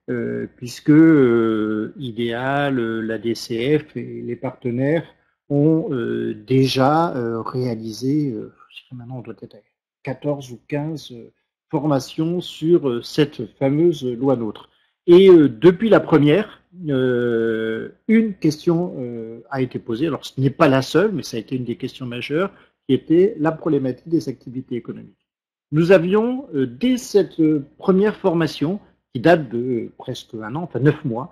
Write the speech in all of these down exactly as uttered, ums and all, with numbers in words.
euh, puisque euh, Idéal, euh, la D C F et les partenaires ont euh, déjà euh, réalisé, euh, je sais pas, maintenant on doit être à quatorze ou quinze euh, formations sur euh, cette fameuse loi NOTRe. Et euh, depuis la première, euh, une question euh, a été posée. Alors ce n'est pas la seule, mais ça a été une des questions majeures, qui était la problématique des activités économiques. Nous avions, euh, dès cette euh, première formation, qui date de euh, presque un an, enfin neuf mois,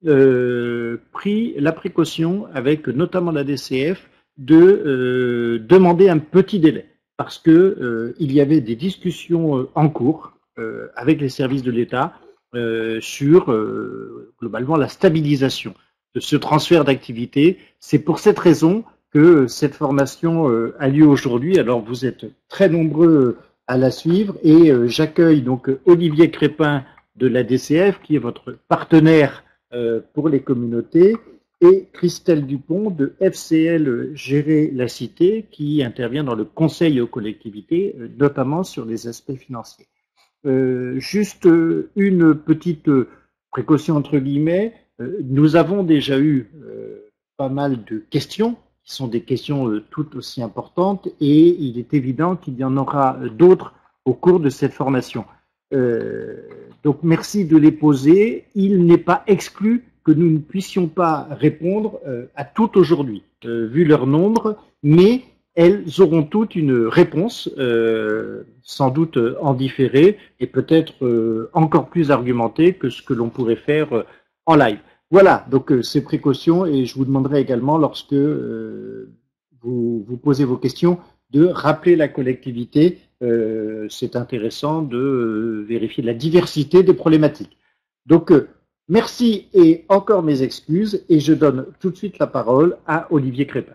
euh, pris la précaution, avec notamment la D C F, de euh, demander un petit délai, parce que euh, il y avait des discussions euh, en cours euh, avec les services de l'État euh, sur euh, globalement la stabilisation de ce transfert d'activité. C'est pour cette raison que cette formation euh, a lieu aujourd'hui. Alors vous êtes très nombreux à la suivre et euh, j'accueille donc Olivier Crépin de la D C F, qui est votre partenaire euh, pour les communautés, et Christelle Dupont de F C L Gérer la Cité, qui intervient dans le conseil aux collectivités, euh, notamment sur les aspects financiers. Euh, juste euh, une petite euh, précaution entre guillemets, euh, nous avons déjà eu euh, pas mal de questions, qui sont des questions euh, tout aussi importantes, et il est évident qu'il y en aura d'autres au cours de cette formation. Euh, donc merci de les poser. Il n'est pas exclu que nous ne puissions pas répondre euh, à toutes aujourd'hui, euh, vu leur nombre, mais elles auront toutes une réponse, euh, sans doute en différé, et peut-être euh, encore plus argumentée que ce que l'on pourrait faire euh, en live. Voilà, donc euh, ces précautions, et je vous demanderai également, lorsque euh, vous, vous posez vos questions, de rappeler la collectivité. Euh, c'est intéressant de euh, vérifier la diversité des problématiques. Donc, euh, merci et encore mes excuses, et je donne tout de suite la parole à Olivier Crépin.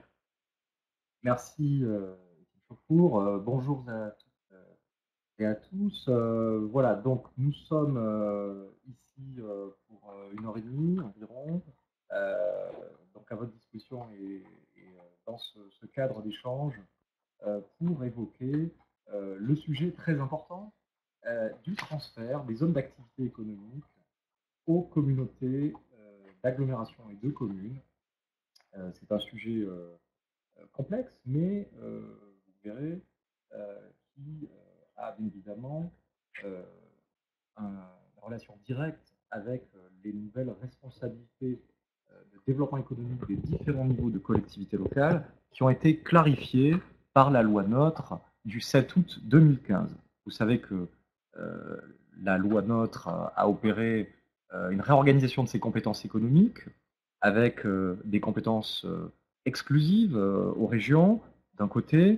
Merci, euh, Chauffour. Euh, bonjour à toutes euh, et à tous. Euh, voilà, donc nous sommes euh, ici euh, pour euh, une heure et demie environ, euh, donc à votre disposition et, et euh, dans ce, ce cadre d'échange euh, pour évoquer euh, le sujet très important euh, du transfert des zones d'activité économique aux communautés euh, d'agglomération et de communes. Euh, C'est un sujet euh, complexe, mais euh, vous verrez, euh, qui euh, a bien évidemment euh, un, une relation directe avec euh, les nouvelles responsabilités euh, de développement économique des différents niveaux de collectivités locales qui ont été clarifiées par la loi NOTRe du sept août deux mille quinze. Vous savez que euh, la loi NOTRe a opéré euh, une réorganisation de ses compétences économiques avec euh, des compétences euh, exclusives euh, aux régions, d'un côté,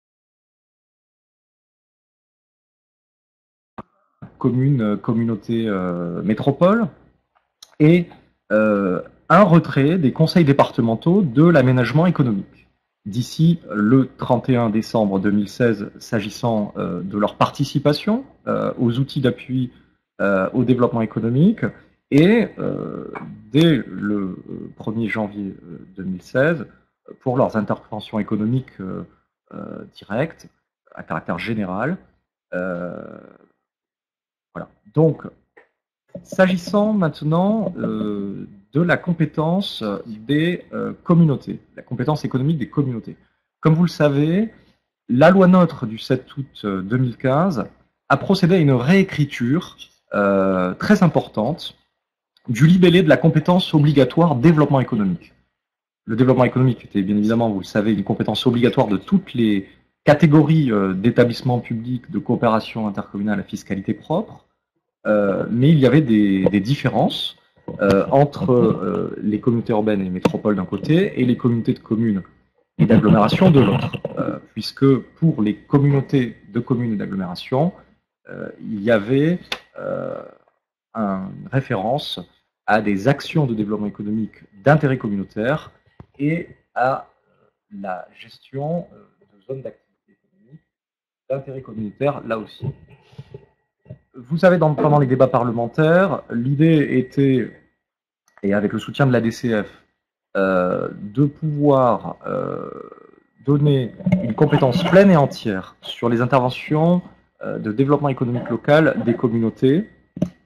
communes, communautés, euh, métropoles, et euh, un retrait des conseils départementaux de l'aménagement économique. D'ici le trente et un décembre deux mille seize, s'agissant euh, de leur participation euh, aux outils d'appui euh, au développement économique, et euh, dès le premier janvier deux mille seize, pour leurs interventions économiques euh, euh, directes, à caractère général. Euh, voilà. Donc, s'agissant maintenant euh, de la compétence des euh, communautés, la compétence économique des communautés. Comme vous le savez, la loi NOTRe du sept août deux mille quinze a procédé à une réécriture euh, très importante du libellé de la compétence obligatoire développement économique. Le développement économique était bien évidemment, vous le savez, une compétence obligatoire de toutes les catégories euh, d'établissements publics de coopération intercommunale à fiscalité propre. Euh, mais il y avait des, des différences euh, entre euh, les communautés urbaines et métropoles d'un côté et les communautés de communes et d'agglomération de l'autre, euh, puisque pour les communautés de communes et d'agglomération, euh, il y avait euh, une référence à des actions de développement économique d'intérêt communautaire et à la gestion de zones d'activité économique d'intérêt communautaire là aussi. Vous savez, dans, pendant les débats parlementaires, l'idée était, et avec le soutien de la D C F, euh, de pouvoir euh, donner une compétence pleine et entière sur les interventions euh, de développement économique local des communautés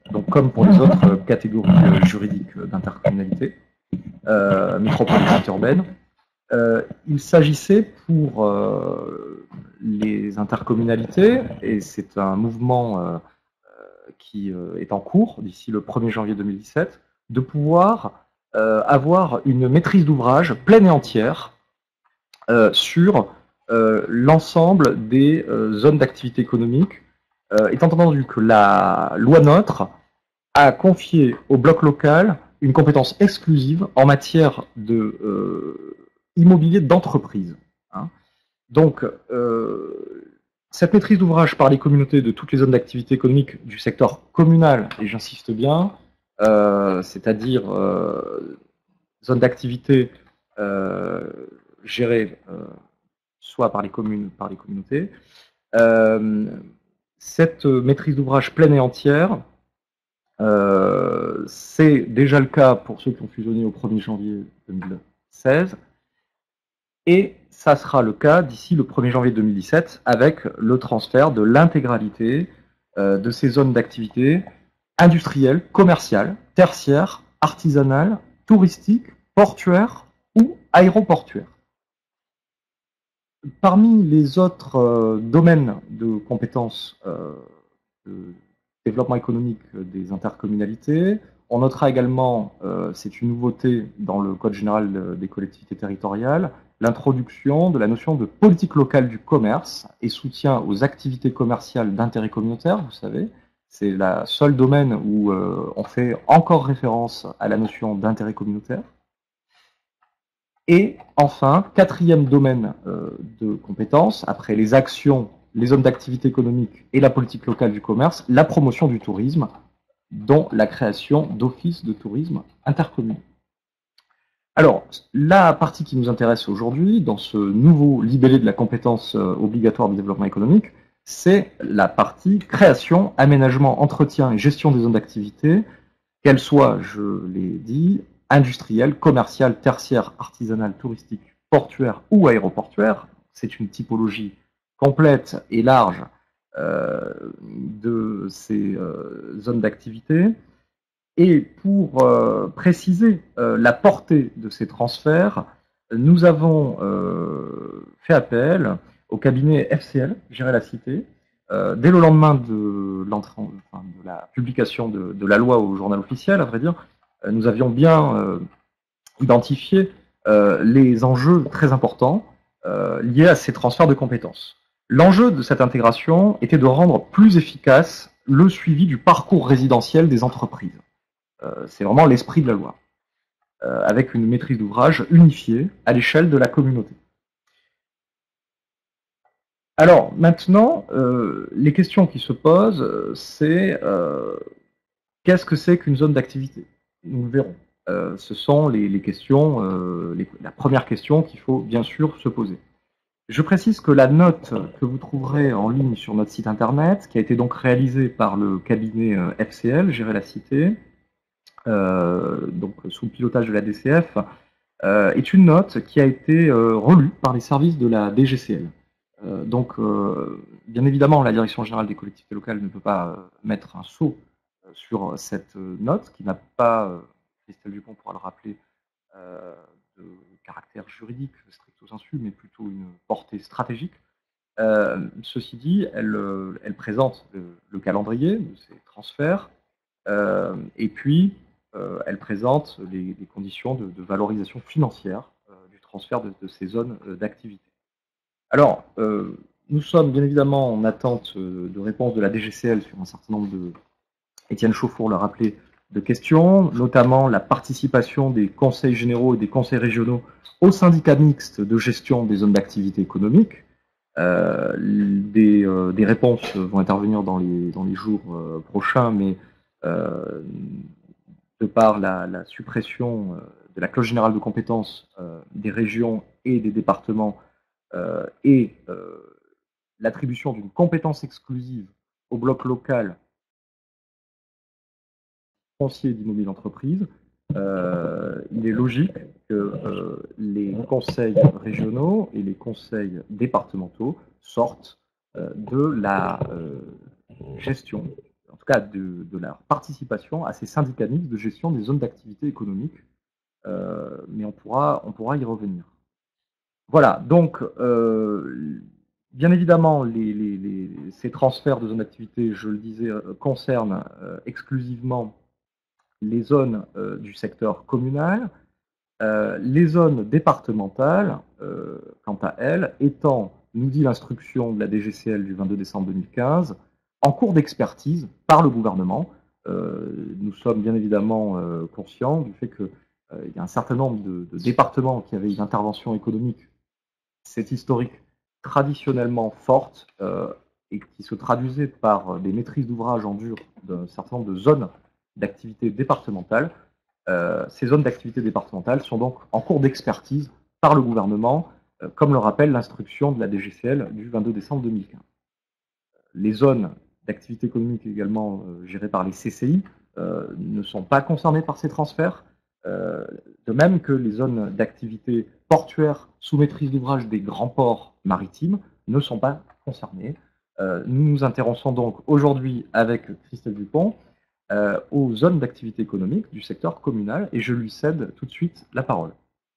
donc comme pour les autres catégories juridiques d'intercommunalité, euh, métropolitaine urbaine. Euh, il s'agissait pour euh, les intercommunalités, et c'est un mouvement euh, qui euh, est en cours d'ici le premier janvier deux mille dix-sept, de pouvoir euh, avoir une maîtrise d'ouvrage pleine et entière euh, sur euh, l'ensemble des euh, zones d'activité économique, euh, étant entendu que la loi NOTRe a confié au bloc local une compétence exclusive en matière de euh, immobilier d'entreprise. Hein. Donc, euh, cette maîtrise d'ouvrage par les communautés de toutes les zones d'activité économique du secteur communal, et j'insiste bien, euh, c'est-à-dire euh, zones d'activité euh, gérées euh, soit par les communes, par les communautés, euh, cette maîtrise d'ouvrage pleine et entière, euh, c'est déjà le cas pour ceux qui ont fusionné au premier janvier deux mille seize, et ça sera le cas d'ici le premier janvier deux mille dix-sept avec le transfert de l'intégralité euh, de ces zones d'activité industrielles, commerciales, tertiaires, artisanales, touristiques, portuaires ou aéroportuaires. Parmi les autres euh, domaines de compétences euh, de développement économique des intercommunalités, on notera également, euh, c'est une nouveauté dans le Code général des collectivités territoriales, l'introduction de la notion de politique locale du commerce et soutien aux activités commerciales d'intérêt communautaire, vous savez. C'est le seul domaine où euh, on fait encore référence à la notion d'intérêt communautaire. Et enfin, quatrième domaine euh, de compétences, après les actions, les zones d'activité économique et la politique locale du commerce, la promotion du tourisme, dont la création d'offices de tourisme intercommunaux. Alors, la partie qui nous intéresse aujourd'hui, dans ce nouveau libellé de la compétence euh, obligatoire de développement économique, c'est la partie création, aménagement, entretien et gestion des zones d'activité, qu'elles soient, je l'ai dit, industrielles, commerciales, tertiaires, artisanales, touristiques, portuaires ou aéroportuaires. C'est une typologie complète et large euh, de ces euh, zones d'activité. Et pour euh, préciser euh, la portée de ces transferts, nous avons euh, fait appel au cabinet F C L, Gérer la Cité, euh, dès le lendemain de, l'entrée, enfin, de la publication de, de la loi au journal officiel, à vrai dire. Euh, nous avions bien euh, identifié euh, les enjeux très importants euh, liés à ces transferts de compétences. L'enjeu de cette intégration était de rendre plus efficace le suivi du parcours résidentiel des entreprises. Euh, c'est vraiment l'esprit de la loi, euh, avec une maîtrise d'ouvrage unifiée à l'échelle de la communauté. Alors maintenant, euh, les questions qui se posent, c'est euh, qu'est-ce que c'est qu'une zone d'activité? Nous le verrons. Euh, ce sont les, les questions, euh, les, la première question qu'il faut bien sûr se poser. Je précise que la note que vous trouverez en ligne sur notre site internet, qui a été donc réalisée par le cabinet F C L, Gérer la Cité, Euh, donc sous le pilotage de la D C F, euh, est une note qui a été euh, relue par les services de la D G C L. Euh, donc, euh, bien évidemment, la Direction générale des collectivités locales ne peut pas euh, mettre un sceau euh, sur cette note, qui n'a pas, euh, Christelle Dupont pourra le rappeler, euh, de caractère juridique stricto sensu, mais plutôt une portée stratégique. Euh, ceci dit, elle, elle présente le, le calendrier de ces transferts, euh, et puis Euh, elle présente les, les conditions de, de valorisation financière euh, du transfert de, de ces zones euh, d'activité. Alors, euh, nous sommes bien évidemment en attente euh, de réponse de la D G C L sur un certain nombre de, Étienne Chauffour l'a rappelé, de questions, notamment la participation des conseils généraux et des conseils régionaux au syndicat mixte de gestion des zones d'activité économique. Euh, des, euh, des réponses vont intervenir dans les, dans les jours euh, prochains, mais euh, de par la, la suppression euh, de la clause générale de compétences euh, des régions et des départements euh, et euh, l'attribution d'une compétence exclusive au bloc local foncier d'immobilier d'entreprise, euh, il est logique que euh, les conseils régionaux et les conseils départementaux sortent euh, de la euh, gestion en tout cas de, de leur participation à ces syndicats mixtes de gestion des zones d'activité économique, euh, mais on pourra, on pourra y revenir. Voilà, donc euh, bien évidemment, les, les, les, ces transferts de zones d'activité, je le disais, euh, concernent euh, exclusivement les zones euh, du secteur communal. Euh, les zones départementales, euh, quant à elles, étant, nous dit l'instruction de la D G C L du vingt-deux décembre deux mille quinze, en cours d'expertise par le gouvernement. Euh, nous sommes bien évidemment euh, conscients du fait qu'il euh, y a un certain nombre de, de départements qui avaient une intervention économique, c'est historique, traditionnellement forte, euh, et qui se traduisait par des maîtrises d'ouvrage en dur d'un certain nombre de zones d'activité départementales. Euh, ces zones d'activité départementales sont donc en cours d'expertise par le gouvernement, euh, comme le rappelle l'instruction de la D G C L du vingt-deux décembre deux mille quinze. Les zones d'activité économique également euh, gérées par les C C I euh, ne sont pas concernées par ces transferts, euh, de même que les zones d'activité portuaire sous maîtrise d'ouvrage des grands ports maritimes ne sont pas concernées. Euh, nous nous intéressons donc aujourd'hui avec Christelle Dupont Euh, aux zones d'activité économique du secteur communal, et je lui cède tout de suite la parole.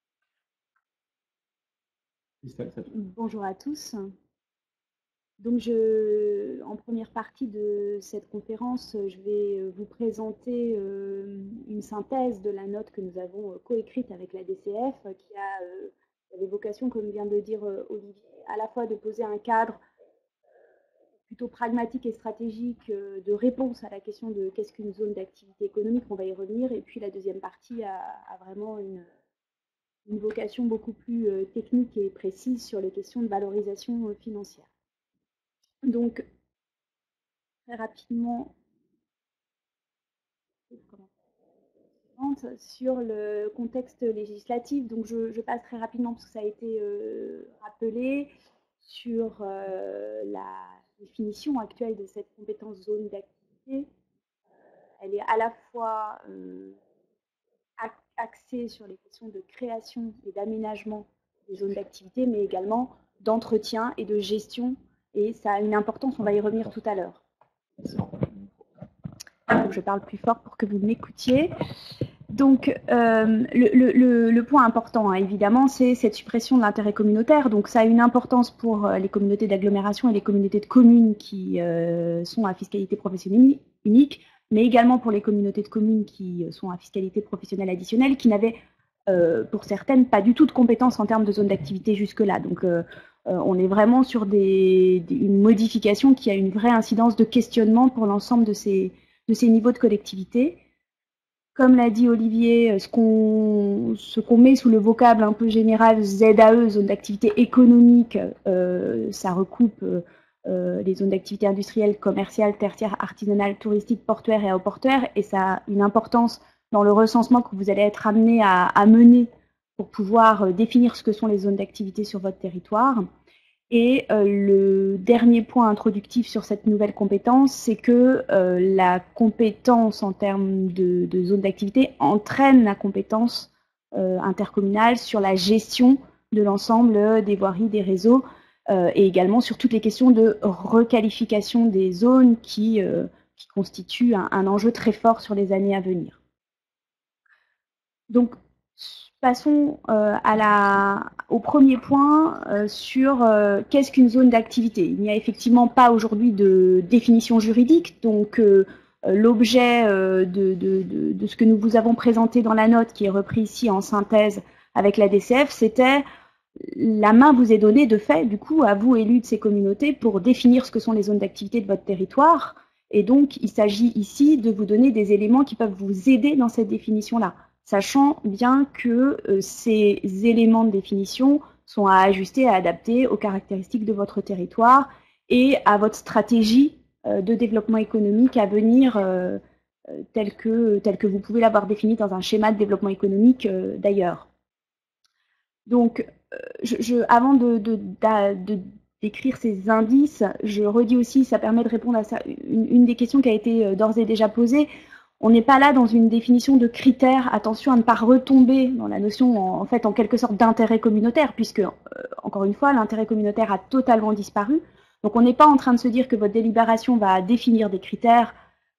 Bonjour à tous. Donc je, en première partie de cette conférence, je vais vous présenter une synthèse de la note que nous avons coécrite avec la D C F, qui a, avait vocation, comme vient de le dire Olivier, à la fois de poser un cadre plutôt pragmatique et stratégique de réponse à la question de qu'est-ce qu'une zone d'activité économique, on va y revenir, et puis la deuxième partie a, a vraiment une, une vocation beaucoup plus technique et précise sur les questions de valorisation financière. Donc, très rapidement, sur le contexte législatif, donc je, je passe très rapidement parce que ça a été euh, rappelé sur euh, la définition actuelle de cette compétence zone d'activité. Elle est à la fois euh, axée sur les questions de création et d'aménagement des zones d'activité, mais également d'entretien et de gestion, et ça a une importance, on va y revenir tout à l'heure. Je parle plus fort pour que vous m'écoutiez. Donc, euh, le, le, le point important, hein, évidemment, c'est cette suppression de l'intérêt communautaire. Donc, ça a une importance pour les communautés d'agglomération et les communautés de communes qui euh, sont à fiscalité professionnelle unique, mais également pour les communautés de communes qui sont à fiscalité professionnelle additionnelle, qui n'avaient, euh, pour certaines, pas du tout de compétences en termes de zone d'activité jusque-là. Donc, euh, euh, on est vraiment sur des, des, une modification qui a une vraie incidence de questionnement pour l'ensemble de ces, de ces niveaux de collectivité. Comme l'a dit Olivier, ce qu'on ce qu'on met sous le vocable un peu général Z A E, zone d'activité économique, euh, ça recoupe euh, les zones d'activité industrielle, commerciale, tertiaire, artisanale, touristique, portuaire et aéroportuaire, et ça a une importance dans le recensement que vous allez être amené à, à mener pour pouvoir définir ce que sont les zones d'activité sur votre territoire. Et euh, le dernier point introductif sur cette nouvelle compétence, c'est que euh, la compétence en termes de, de zone d'activité entraîne la compétence euh, intercommunale sur la gestion de l'ensemble des voiries, des réseaux, euh, et également sur toutes les questions de requalification des zones qui, euh, qui constituent un, un enjeu très fort sur les années à venir. Donc, passons euh, à la, au premier point euh, sur euh, qu'est-ce qu'une zone d'activité. Il n'y a effectivement pas aujourd'hui de définition juridique, donc euh, l'objet euh, de, de, de, de ce que nous vous avons présenté dans la note, qui est repris ici en synthèse avec la D C F, c'était la main vous est donnée de fait, du coup, à vous, élus de ces communautés, pour définir ce que sont les zones d'activité de votre territoire, et donc il s'agit ici de vous donner des éléments qui peuvent vous aider dans cette définition-là, sachant bien que euh, ces éléments de définition sont à ajuster, à adapter aux caractéristiques de votre territoire et à votre stratégie euh, de développement économique à venir, euh, euh, telle que, telle que vous pouvez l'avoir définie dans un schéma de développement économique euh, d'ailleurs. Donc, euh, je, je, avant de, de, de, de décrire ces indices, je redis aussi, ça permet de répondre à ça, une, une des questions qui a été euh, d'ores et déjà posée. On n'est pas là dans une définition de critères, attention à ne pas retomber dans la notion, en, en fait, en quelque sorte d'intérêt communautaire, puisque, euh, encore une fois, l'intérêt communautaire a totalement disparu. Donc on n'est pas en train de se dire que votre délibération va définir des critères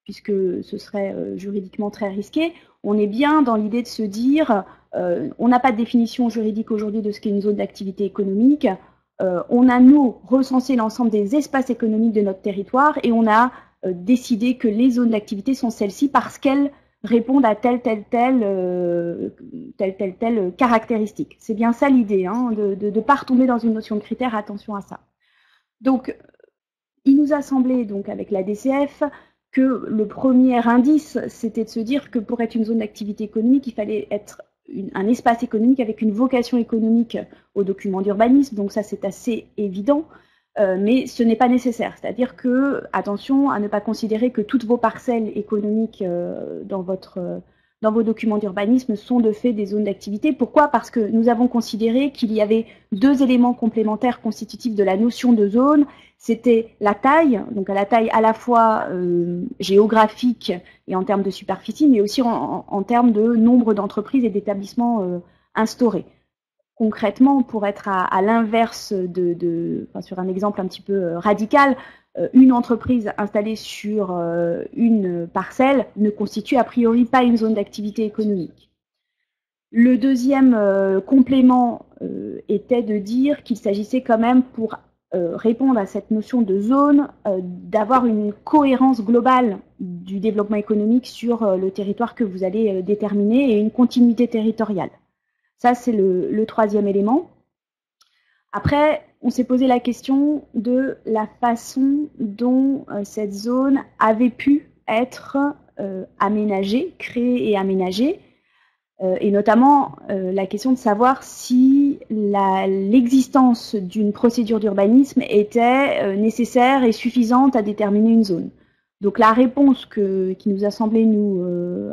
puisque ce serait euh, juridiquement très risqué. On est bien dans l'idée de se dire, euh, on n'a pas de définition juridique aujourd'hui de ce qu'est une zone d'activité économique, euh, on a, nous, recensé l'ensemble des espaces économiques de notre territoire et on a euh, décidé que les zones d'activité sont celles-ci parce qu'elles répondent à telle, telle, telle, euh, telle, telle, telle caractéristique. C'est bien ça l'idée, hein, de ne pas retomber dans une notion de critère, attention à ça. Donc, il nous a semblé, donc, avec la D C F, que le premier indice, c'était de se dire que pour être une zone d'activité économique, il fallait être une, un espace économique avec une vocation économique au document d'urbanisme, donc ça c'est assez évident, euh, mais ce n'est pas nécessaire. C'est-à-dire que, attention à ne pas considérer que toutes vos parcelles économiques euh, dans, votre, euh, dans vos documents d'urbanisme sont de fait des zones d'activité. Pourquoi? Parce que nous avons considéré qu'il y avait deux éléments complémentaires constitutifs de la notion de zone. C'était la taille, donc à la taille à la fois euh, géographique et en termes de superficie, mais aussi en, en, en termes de nombre d'entreprises et d'établissements euh, instaurés. Concrètement, pour être à, à l'inverse de, de enfin, sur un exemple un petit peu euh, radical, euh, une entreprise installée sur euh, une parcelle ne constitue a priori pas une zone d'activité économique. Le deuxième euh, complément euh, était de dire qu'il s'agissait quand même pour Euh, répondre à cette notion de zone, euh, d'avoir une cohérence globale du développement économique sur euh, le territoire que vous allez euh, déterminer et une continuité territoriale. Ça, c'est le, le troisième élément. Après, on s'est posé la question de la façon dont euh, cette zone avait pu être euh, aménagée, créée et aménagée, Euh, et notamment euh, la question de savoir si l'existence d'une procédure d'urbanisme était euh, nécessaire et suffisante à déterminer une zone. Donc la réponse que, qui nous a semblé nous euh,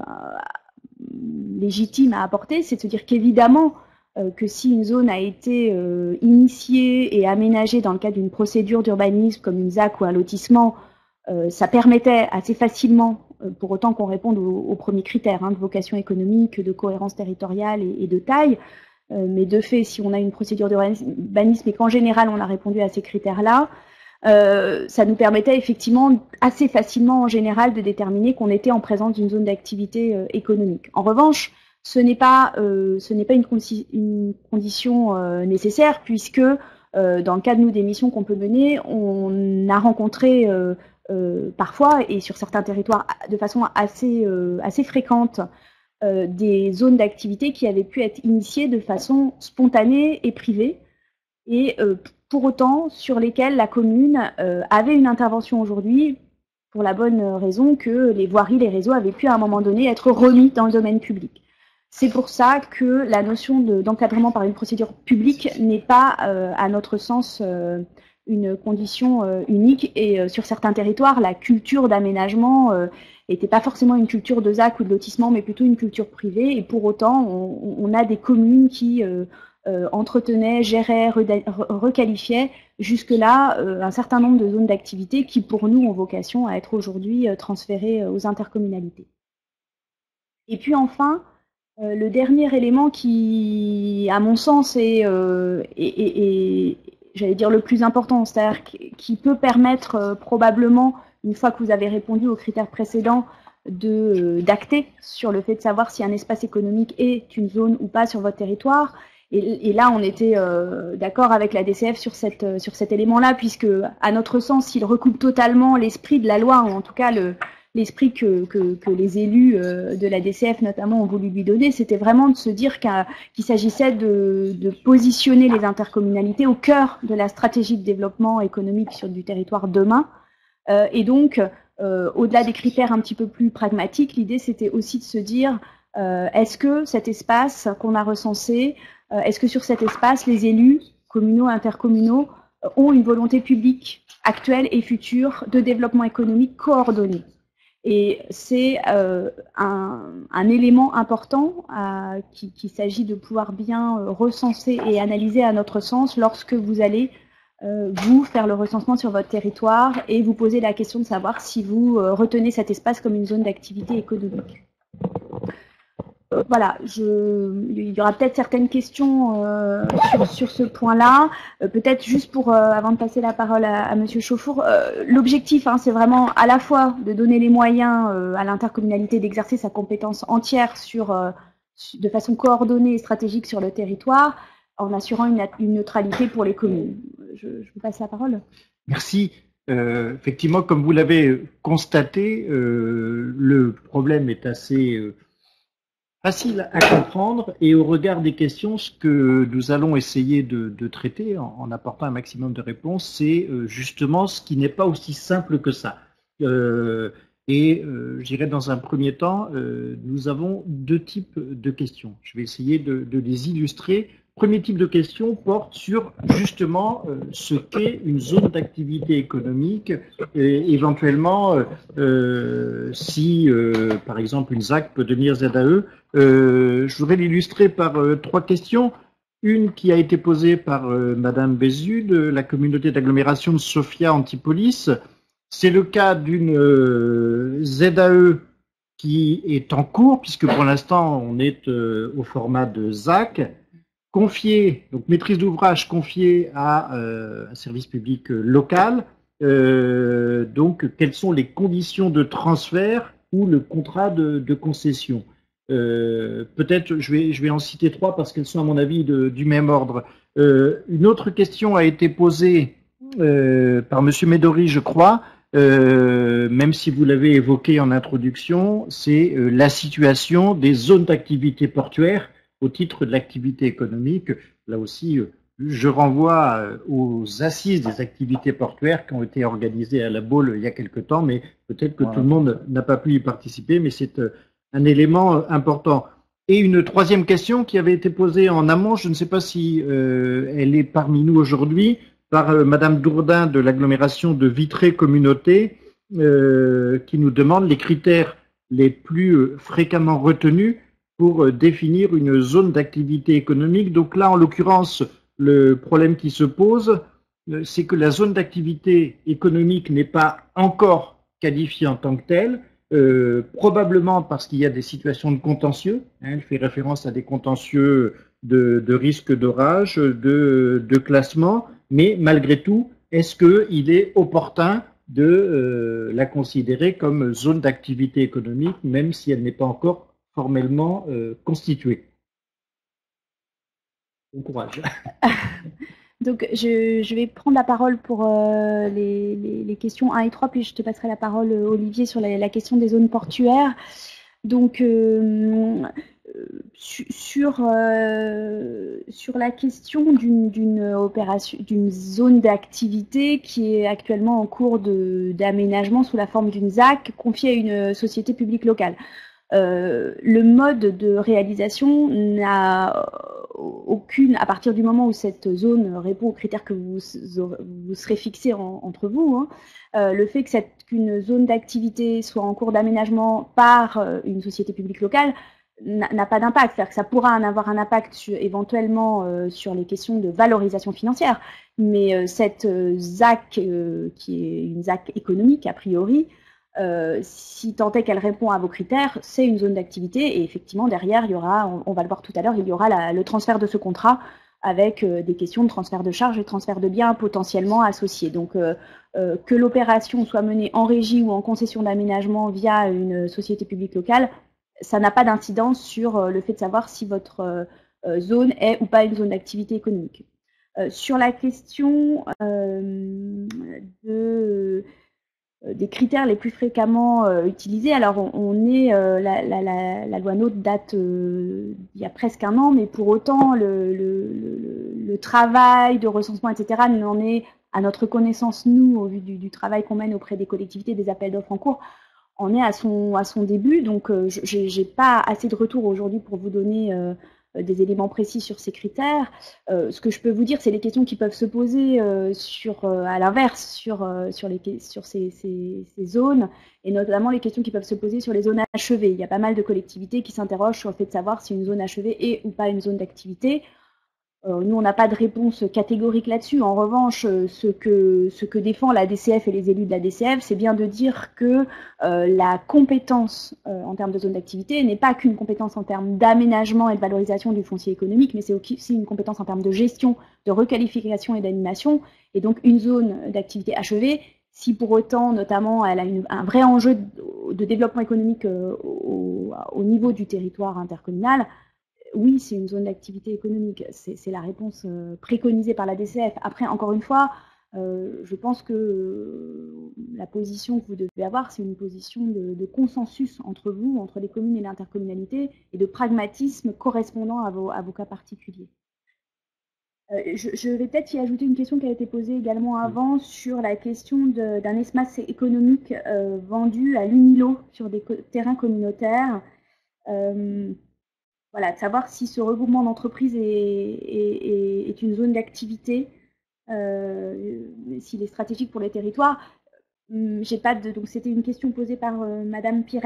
légitime à apporter, c'est de se dire qu'évidemment euh, que si une zone a été euh, initiée et aménagée dans le cadre d'une procédure d'urbanisme comme une Z A C ou un lotissement, euh, ça permettait assez facilement, pour autant qu'on réponde aux, aux premiers critères hein, de vocation économique, de cohérence territoriale et, et de taille. Euh, mais de fait, si on a une procédure d'urbanisme et qu'en général on a répondu à ces critères-là, euh, ça nous permettait effectivement assez facilement en général de déterminer qu'on était en présence d'une zone d'activité euh, économique. En revanche, ce n'est pas, euh, ce n'est pas une, condi une condition euh, nécessaire puisque euh, dans le cadre nous des missions qu'on peut mener, on a rencontré euh, Euh, parfois, et sur certains territoires de façon assez, euh, assez fréquente, euh, des zones d'activité qui avaient pu être initiées de façon spontanée et privée, et euh, pour autant sur lesquelles la commune euh, avait une intervention aujourd'hui, pour la bonne raison que les voiries, les réseaux avaient pu à un moment donné être remis dans le domaine public. C'est pour ça que la notion d'encadrement par une procédure publique n'est pas, euh, à notre sens, euh, une condition euh, unique et euh, sur certains territoires, la culture d'aménagement n'était euh, pas forcément une culture de Z A C ou de lotissement, mais plutôt une culture privée. Et pour autant, on, on a des communes qui euh, euh, entretenaient, géraient, re requalifiaient jusque-là euh, un certain nombre de zones d'activité qui, pour nous, ont vocation à être aujourd'hui euh, transférées aux intercommunalités. Et puis enfin, euh, le dernier élément qui, à mon sens, est, euh, est, est, est j'allais dire le plus important, c'est-à-dire qui peut permettre euh, probablement, une fois que vous avez répondu aux critères précédents, de d'acter sur le fait de savoir si un espace économique est une zone ou pas sur votre territoire. Et, et là, on était euh, d'accord avec la D C F sur, cette, sur cet élément-là, puisque, à notre sens, il recoupe totalement l'esprit de la loi, ou en tout cas le, l'esprit que, que, que les élus euh, de la D C F notamment ont voulu lui donner, c'était vraiment de se dire qu'il qu'il s'agissait de, de positionner les intercommunalités au cœur de la stratégie de développement économique sur du territoire demain. Euh, et donc, euh, au-delà des critères un petit peu plus pragmatiques, l'idée c'était aussi de se dire euh, est-ce que cet espace qu'on a recensé, euh, est-ce que sur cet espace, les élus communaux, intercommunaux euh, ont une volonté publique actuelle et future de développement économique coordonné? Et c'est euh, un, un élément important euh, qu'il qui s'agit de pouvoir bien euh, recenser et analyser à notre sens lorsque vous allez euh, vous faire le recensement sur votre territoire et vous poser la question de savoir si vous euh, retenez cet espace comme une zone d'activité économique. euh, voilà, je, il y aura peut-être certaines questions euh, sur, sur ce point-là. Euh, peut-être juste pour, euh, avant de passer la parole à, à Monsieur Chauffour, euh, l'objectif, hein, c'est vraiment à la fois de donner les moyens euh, à l'intercommunalité d'exercer sa compétence entière sur, euh, de façon coordonnée et stratégique sur le territoire, en assurant une, une neutralité pour les communes. Je, je vous passe la parole. Merci. Euh, effectivement, comme vous l'avez constaté, euh, le problème est assez euh, facile à comprendre et au regard des questions, ce que nous allons essayer de, de traiter en, en apportant un maximum de réponses, c'est euh, justement ce qui n'est pas aussi simple que ça. Euh, et euh, je dirais dans un premier temps, euh, nous avons deux types de questions. Je vais essayer de, de les illustrer. Premier type de question porte sur justement euh, ce qu'est une zone d'activité économique et éventuellement euh, euh, si euh, par exemple une Z A C peut devenir Z A E. Euh, je voudrais l'illustrer par euh, trois questions. Une qui a été posée par euh, Madame Bézu de la communauté d'agglomération de Sofia Antipolis. C'est le cas d'une euh, Z A E qui est en cours puisque pour l'instant on est euh, au format de Z A C. Confié, donc maîtrise d'ouvrage confiée à euh, un service public euh, local. Euh, donc, quelles sont les conditions de transfert ou le contrat de, de concession? euh, Peut-être, je vais, je vais en citer trois parce qu'elles sont à mon avis de, du même ordre. Euh, une autre question a été posée euh, par Monsieur Médori, je crois, euh, même si vous l'avez évoqué en introduction, c'est euh, la situation des zones d'activité portuaire au titre de l'activité économique. Là aussi, je renvoie aux assises des activités portuaires qui ont été organisées à la Baule il y a quelque temps, mais peut-être que ouais. tout le monde n'a pas pu y participer, mais c'est un élément important. Et une troisième question qui avait été posée en amont, je ne sais pas si euh, elle est parmi nous aujourd'hui, par euh, Madame Dourdin de l'agglomération de Vitré Communauté, euh, qui nous demande les critères les plus euh, fréquemment retenus pour définir une zone d'activité économique. Donc là, en l'occurrence, le problème qui se pose, c'est que la zone d'activité économique n'est pas encore qualifiée en tant que telle, euh, probablement parce qu'il y a des situations de contentieux. Hein, elle fait référence à des contentieux de, de risque d'orage, de, de classement, mais malgré tout, est-ce qu'il est opportun de euh, la considérer comme zone d'activité économique, même si elle n'est pas encore formellement euh, constituée? Bon courage. Donc, je, je vais prendre la parole pour euh, les, les, les questions un et trois, puis je te passerai la parole, Olivier, sur la, la question des zones portuaires. Donc, euh, sur, euh, sur la question d'une opération, d'une zone d'activité qui est actuellement en cours d'aménagement sous la forme d'une Z A C confiée à une société publique locale. Euh, le mode de réalisation n'a aucune, à partir du moment où cette zone répond aux critères que vous, vous serez fixés en, entre vous, hein, euh, le fait que cette, qu'une zone d'activité soit en cours d'aménagement par euh, une société publique locale n'a pas d'impact. C'est-à-dire que ça pourra en avoir un impact sur, éventuellement euh, sur les questions de valorisation financière, mais euh, cette euh, Z A C, euh, qui est une Z A C économique a priori, Euh, si tant est qu'elle répond à vos critères, c'est une zone d'activité et effectivement derrière il y aura, on, on va le voir tout à l'heure, il y aura la, le transfert de ce contrat avec euh, des questions de transfert de charges et transfert de biens potentiellement associés. Donc euh, euh, que l'opération soit menée en régie ou en concession d'aménagement via une société publique locale, ça n'a pas d'incidence sur euh, le fait de savoir si votre euh, zone est ou pas une zone d'activité économique. Euh, sur la question euh, de des critères les plus fréquemment euh, utilisés. Alors, on, on est, euh, la, la, la, la loi NOTE date euh, il y a presque un an, mais pour autant, le, le, le, le travail de recensement, et cetera, n'en est, à notre connaissance, nous, au vu du, du travail qu'on mène auprès des collectivités, des appels d'offres en cours, on est à son, à son début. Donc, euh, je n'ai pas assez de retours aujourd'hui pour vous donner euh, des éléments précis sur ces critères. Euh, ce que je peux vous dire, c'est les questions qui peuvent se poser euh, sur, euh, à l'inverse sur, euh, sur, les, sur ces, ces, ces zones, et notamment les questions qui peuvent se poser sur les zones achevées. Il y a pas mal de collectivités qui s'interrogent sur le fait de savoir si une zone achevée est ou pas une zone d'activité. Euh, nous, on n'a pas de réponse catégorique là-dessus. En revanche, ce que, ce que défend la D C F et les élus de la D C F, c'est bien de dire que euh, la compétence euh, en termes de zone d'activité n'est pas qu'une compétence en termes d'aménagement et de valorisation du foncier économique, mais c'est aussi une compétence en termes de gestion, de requalification et d'animation. Et donc, une zone d'activité achevée, si pour autant, notamment, elle a une, un vrai enjeu de, de développement économique euh, au, au niveau du territoire intercommunal, oui, c'est une zone d'activité économique. C'est la réponse euh, préconisée par la D C F. Après, encore une fois, euh, je pense que euh, la position que vous devez avoir, c'est une position de, de, consensus entre vous, entre les communes et l'intercommunalité, et de pragmatisme correspondant à vos, à vos cas particuliers. Euh, je, je, vais peut-être y ajouter une question qui a été posée également avant oui. sur la question d'un espace économique euh, vendu à l'UNILO sur des co terrains communautaires. Euh, Voilà, de savoir si ce regroupement d'entreprises est, est, est, une zone d'activité, euh, s'il est stratégique pour les territoires. J'ai pas de, donc c'était une question posée par euh, Madame Pires.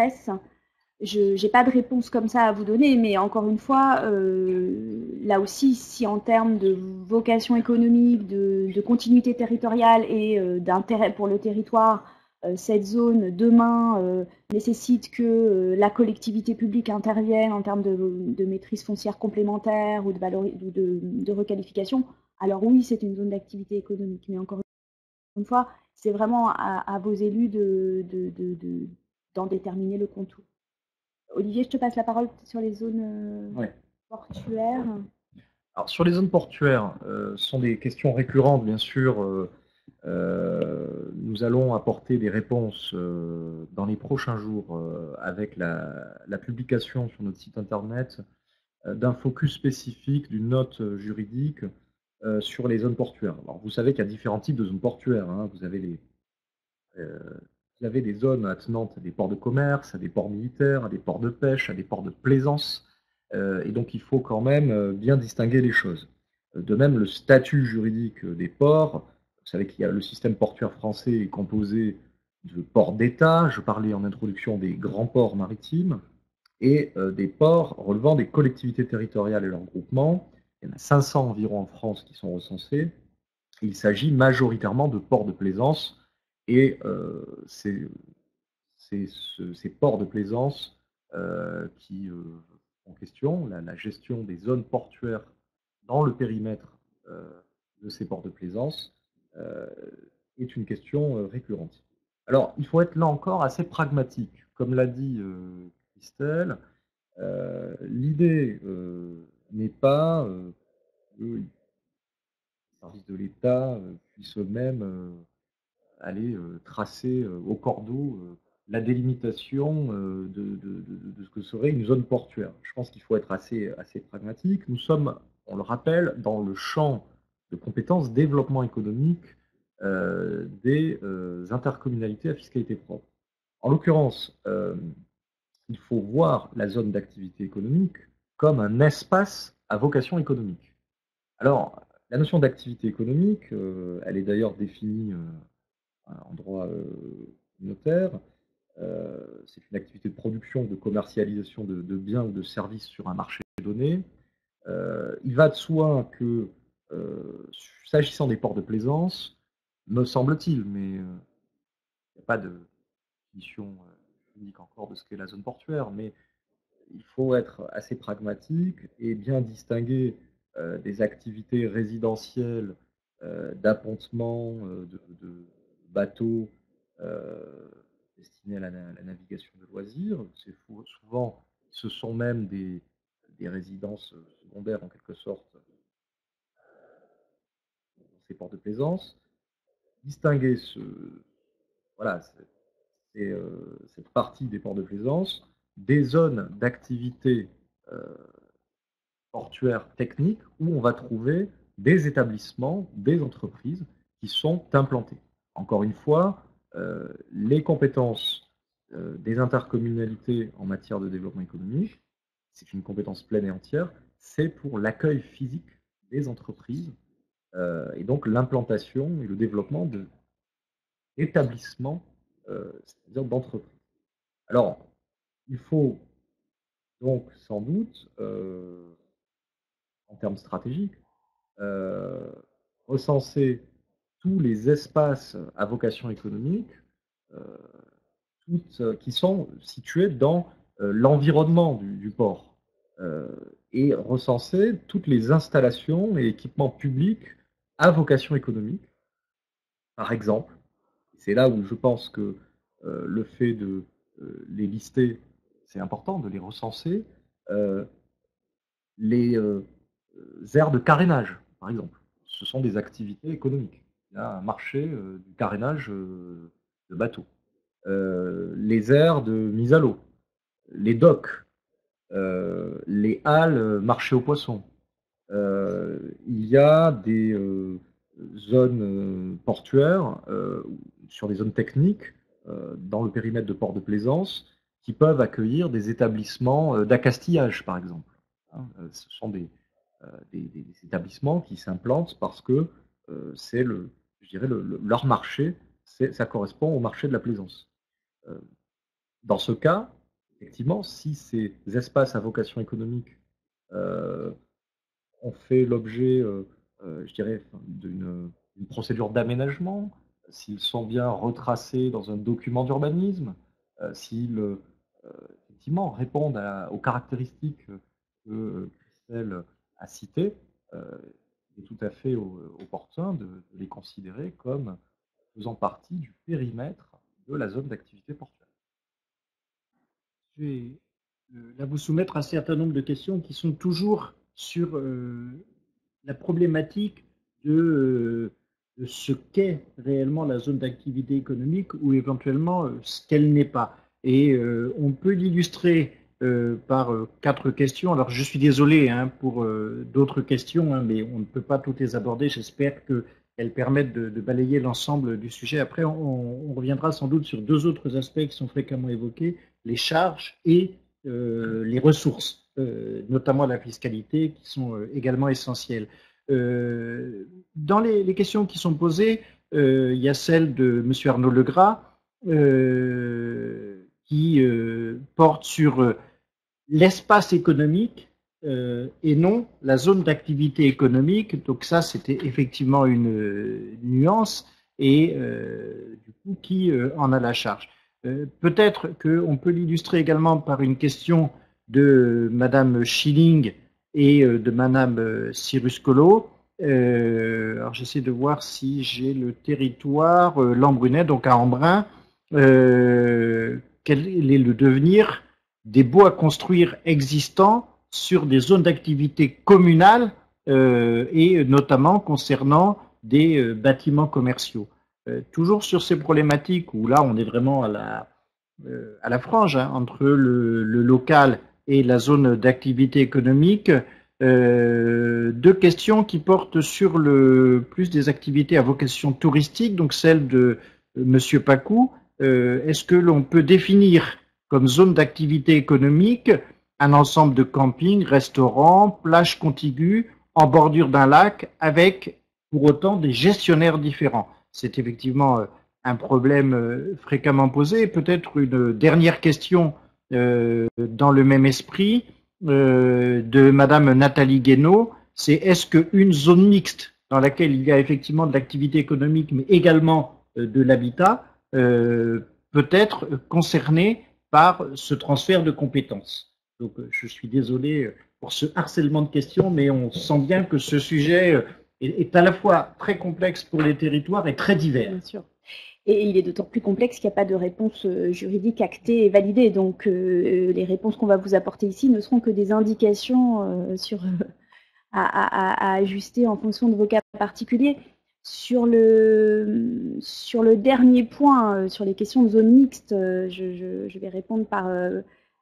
Je n'ai pas de réponse comme ça à vous donner, mais encore une fois, euh, là aussi, si en termes de vocation économique, de, de continuité territoriale et euh, d'intérêt pour le territoire, euh, cette zone demain euh, nécessite que euh, la collectivité publique intervienne en termes de, de maîtrise foncière complémentaire ou de, ou de, de requalification, alors oui, c'est une zone d'activité économique. Mais encore une fois, c'est vraiment à, à, vos élus d'en de, de, de, de, déterminer le contour. Olivier, je te passe la parole sur les zones euh, ouais. portuaires. Alors, sur les zones portuaires, euh, ce sont des questions récurrentes, bien sûr. Euh, euh, nous allons apporter des réponses euh, dans les prochains jours euh, avec la, la publication sur notre site internet euh, d'un focus spécifique, d'une note juridique euh, sur les zones portuaires. Alors, vous savez qu'il y a différents types de zones portuaires. Hein. Vous avez les, euh, vous avez des zones attenantes à des ports de commerce, à des ports militaires, à des ports de pêche, à des ports de plaisance. Euh, et donc, il faut quand même bien distinguer les choses. De même, le statut juridique des ports, vous savez qu'il y a le système portuaire français est composé de ports d'État, je parlais en introduction des grands ports maritimes, et euh, des ports relevant des collectivités territoriales et leurs groupements. Il y en a cinq cents environ en France qui sont recensés. Il s'agit majoritairement de ports de plaisance, et euh, c'est ce, ces ports de plaisance euh, qui euh, en question, la, la gestion des zones portuaires dans le périmètre euh, de ces ports de plaisance euh, est une question euh, récurrente. Alors, il faut être là encore assez pragmatique. Comme l'a dit euh, Christelle, euh, l'idée euh, n'est pas euh, que les services de l'État euh, puissent eux-mêmes euh, aller euh, tracer euh, au cordeau euh, la délimitation euh, de, de, de, de ce que serait une zone portuaire. Je pense qu'il faut être assez, assez pragmatique. Nous sommes, on le rappelle, dans le champ de compétences développement économique euh, des euh, intercommunalités à fiscalité propre. En l'occurrence, euh, il faut voir la zone d'activité économique comme un espace à vocation économique. Alors, la notion d'activité économique, euh, elle est d'ailleurs définie euh, en droit euh, communautaire. Euh, c'est une activité de production, de commercialisation de, de biens ou de services sur un marché donné. Euh, il va de soi que, euh, s'agissant des ports de plaisance, me semble-t-il, mais il euh, n'y a pas de définition unique encore de ce qu'est la zone portuaire, mais il faut être assez pragmatique et bien distinguer euh, des activités résidentielles euh, d'appontement euh, de, de, bateaux euh, destinés à la, à la, navigation de loisirs. C'est souvent, ce sont même des, des résidences secondaires en quelque sorte dans ces ports de plaisance. Distinguer ce, voilà, c'est, euh, cette partie des ports de plaisance des zones d'activité euh, portuaire technique où on va trouver des établissements, des entreprises qui sont implantées. Encore une fois, euh, les compétences euh, des intercommunalités en matière de développement économique, c'est une compétence pleine et entière, c'est pour l'accueil physique des entreprises euh, et donc l'implantation et le développement d'établissements, euh, c'est-à-dire d'entreprises. Alors, il faut donc sans doute, euh, en termes stratégiques, euh, recenser tous les espaces à vocation économique euh, toutes, euh, qui sont situés dans euh, l'environnement du, du port euh, et recenser toutes les installations et équipements publics à vocation économique. Par exemple, c'est là où je pense que euh, le fait de euh, les lister, c'est important de les recenser, euh, les euh, aires de carénage, par exemple. Ce sont des activités économiques. Il y a un marché euh, du carénage euh, de bateaux. Euh, les aires de mise à l'eau, les docks, euh, les halles euh, marché aux poissons. Euh, il y a des euh, zones euh, portuaires, euh, sur les zones techniques, euh, dans le périmètre de port de plaisance, qui peuvent accueillir des établissements euh, d'accastillage, par exemple. Hein, euh, ce sont des, euh, des, des établissements qui s'implantent parce que euh, c'est le, je dirais, le, le, leur marché, ça correspond au marché de la plaisance. Euh, dans ce cas, effectivement, si ces espaces à vocation économique euh, ont fait l'objet, euh, euh, je dirais, d'une procédure d'aménagement, s'ils sont bien retracés dans un document d'urbanisme, euh, s'ils euh, effectivement répondent à, aux caractéristiques que Christelle a citées, euh, il est tout à fait opportun de, de les considérer comme faisant partie du périmètre de la zone d'activité portuaire. Je vais euh, là vous soumettre un certain nombre de questions qui sont toujours sur euh, la problématique de, euh, de ce qu'est réellement la zone d'activité économique ou éventuellement euh, ce qu'elle n'est pas. Et euh, on peut l'illustrer euh, par euh, quatre questions. Alors je suis désolé hein, pour euh, d'autres questions, hein, mais on ne peut pas toutes les aborder. J'espère qu'elles permettent de, de balayer l'ensemble du sujet. Après, on, on reviendra sans doute sur deux autres aspects qui sont fréquemment évoqués, les charges et euh, les ressources, euh, notamment la fiscalité, qui sont euh, également essentielles. Euh, dans les, les questions qui sont posées, euh, il y a celle de M. Arnaud Legras, euh, qui euh, porte sur euh, l'espace économique euh, et non la zone d'activité économique. Donc ça, c'était effectivement une, une nuance et euh, du coup, qui euh, en a la charge. Euh, Peut-être qu'on peut l'illustrer également par une question de Madame Schilling et euh, de Madame euh, Cyrus Collot. Euh, alors j'essaie de voir si j'ai le territoire, euh, Lambrunet, donc à Embrun. Euh, quel est le devenir des baux à construire existants sur des zones d'activité communales euh, et notamment concernant des euh, bâtiments commerciaux. Euh, toujours sur ces problématiques où là on est vraiment à la, euh, à la frange hein, entre le, le local et la zone d'activité économique, euh, deux questions qui portent sur le plus des activités à vocation touristique, donc celle de euh, Monsieur Pacou. Euh, Est-ce que l'on peut définir comme zone d'activité économique un ensemble de campings, restaurants, plages contiguës en bordure d'un lac avec pour autant des gestionnaires différents? C'est effectivement un problème fréquemment posé. Peut-être une dernière question euh, dans le même esprit euh, de Madame Nathalie Guénaud, c'est est-ce qu'une zone mixte dans laquelle il y a effectivement de l'activité économique mais également euh, de l'habitat euh, peut être concernée par ce transfert de compétences? Donc je suis désolé pour ce harcèlement de questions, mais on sent bien que ce sujet est à la fois très complexe pour les territoires et très divers. Bien sûr. Et il est d'autant plus complexe qu'il n'y a pas de réponse juridique actée et validée. Donc euh, les réponses qu'on va vous apporter ici ne seront que des indications euh, sur, euh, à, à, à ajuster en fonction de vos cas particuliers. Sur le, sur le dernier point, euh, sur les questions de zone mixte, euh, je, je, je vais répondre par... Euh,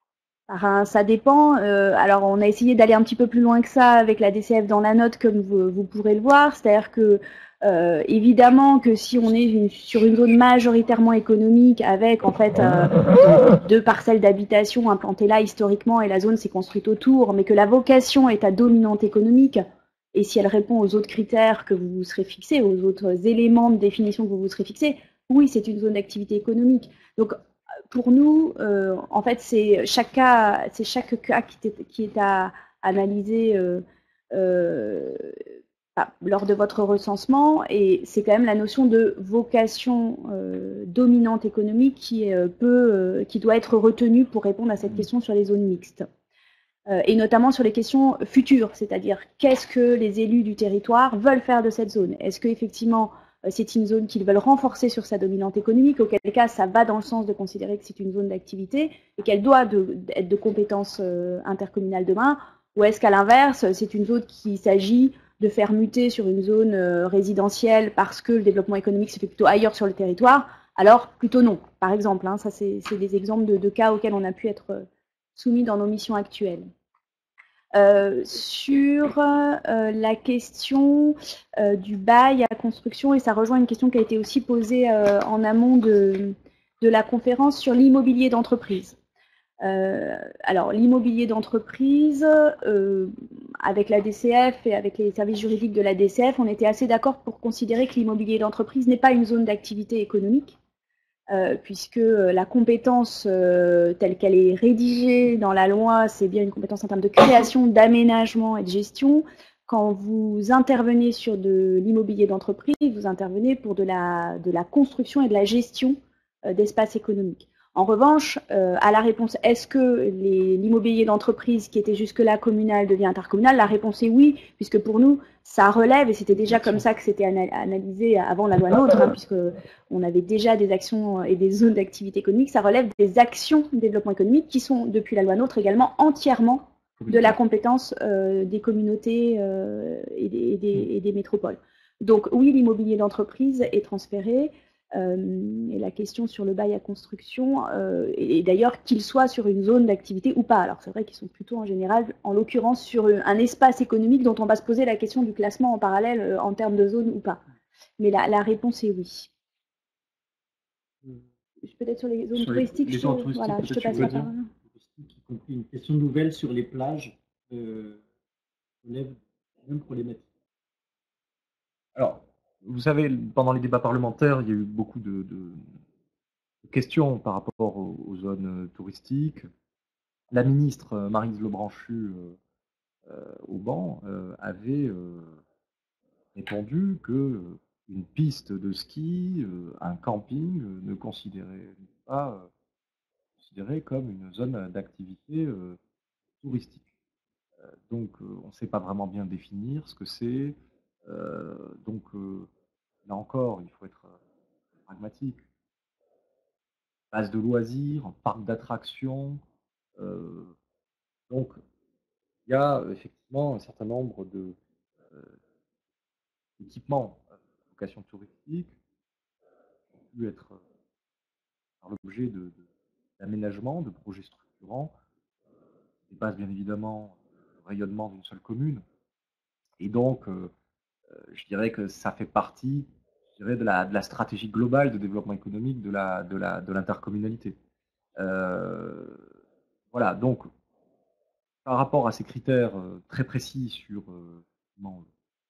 Par ça dépend. Euh, alors, on a essayé d'aller un petit peu plus loin que ça avec la D C F dans la note, comme vous, vous pourrez le voir. C'est-à-dire que, euh, évidemment, que si on est une, sur une zone majoritairement économique, avec en fait euh, deux parcelles d'habitation implantées là historiquement, et la zone s'est construite autour, mais que la vocation est à dominante économique, et si elle répond aux autres critères que vous vous serez fixés, aux autres éléments de définition que vous vous serez fixés, oui, c'est une zone d'activité économique. Donc, pour nous, euh, en fait, c'est chaque cas, c'est chaque cas qui est, qui est à analyser euh, euh, enfin, lors de votre recensement, et c'est quand même la notion de vocation euh, dominante économique qui, est, euh, peu, euh, qui doit être retenue pour répondre à cette question sur les zones mixtes. Euh, et notamment sur les questions futures, c'est-à-dire qu'est-ce que les élus du territoire veulent faire de cette zone? Est-ce qu'effectivement euh, c'est une zone qu'ils veulent renforcer sur sa dominante économique, auquel cas ça va dans le sens de considérer que c'est une zone d'activité et qu'elle doit de, être de compétence euh, intercommunale demain, ou est-ce qu'à l'inverse, c'est une zone qu'il s'agit de faire muter sur une zone euh, résidentielle parce que le développement économique se fait plutôt ailleurs sur le territoire? Alors plutôt non, par exemple. Hein, ça c'est des exemples de, de cas auxquels on a pu être euh, soumis dans nos missions actuelles. Euh, sur euh, la question euh, du bail à construction, et ça rejoint une question qui a été aussi posée euh, en amont de, de la conférence sur l'immobilier d'entreprise. Euh, alors l'immobilier d'entreprise, euh, avec la D C F et avec les services juridiques de la D C F, on était assez d'accord pour considérer que l'immobilier d'entreprise n'est pas une zone d'activité économique, Euh, puisque la compétence euh, telle qu'elle est rédigée dans la loi, c'est bien une compétence en termes de création, d'aménagement et de gestion. Quand vous intervenez sur de l'immobilier d'entreprise, vous intervenez pour de la, de la construction et de la gestion euh, d'espaces économiques. En revanche, euh, à la réponse « est-ce que l'immobilier d'entreprise qui était jusque-là communal devient intercommunal ?» La réponse est oui, puisque pour nous, ça relève, et c'était déjà comme ça que c'était analysé avant la loi NOTRe, hein, puisqu'on avait déjà des actions et des zones d'activité économique, ça relève des actions de développement économique qui sont, depuis la loi NOTRe, également entièrement de la compétence euh, des communautés euh, et, des, et, des, et des métropoles. Donc oui, l'immobilier d'entreprise est transféré. Euh, et la question sur le bail à construction, euh, et, et d'ailleurs qu'il soit sur une zone d'activité ou pas. Alors c'est vrai qu'ils sont plutôt en général, en l'occurrence, sur un espace économique dont on va se poser la question du classement en parallèle euh, en termes de zone ou pas. Mais la, la réponse est oui. Peut-être sur les zones sur touristiques, les, les je, zones touristiques, voilà, je te passe la parole. Y compris une question nouvelle sur les plages, euh, lève la même problématique. Alors, vous savez, pendant les débats parlementaires, il y a eu beaucoup de, de questions par rapport aux, aux zones touristiques. La ministre Maryse Lebranchu, euh, euh, au banc, euh, avait euh, répondu que une piste de ski, euh, un camping, euh, ne considérait pas euh, considéré comme une zone d'activité euh, touristique. Euh, donc, euh, on ne sait pas vraiment bien définir ce que c'est. Euh, donc, euh, là encore, il faut être pragmatique. Base de loisirs, parc d'attractions. Euh, donc, il y a effectivement un certain nombre de euh, équipements à vocation touristique qui ont pu être par l'objet d'aménagements, de, de, de projets structurants, qui dépassent bien évidemment le rayonnement d'une seule commune. Et donc, euh, je dirais que ça fait partie, je dirais, de la, de la stratégie globale de développement économique de la, de la, de l'intercommunalité. Euh, voilà, donc, par rapport à ces critères euh, très précis sur euh, non,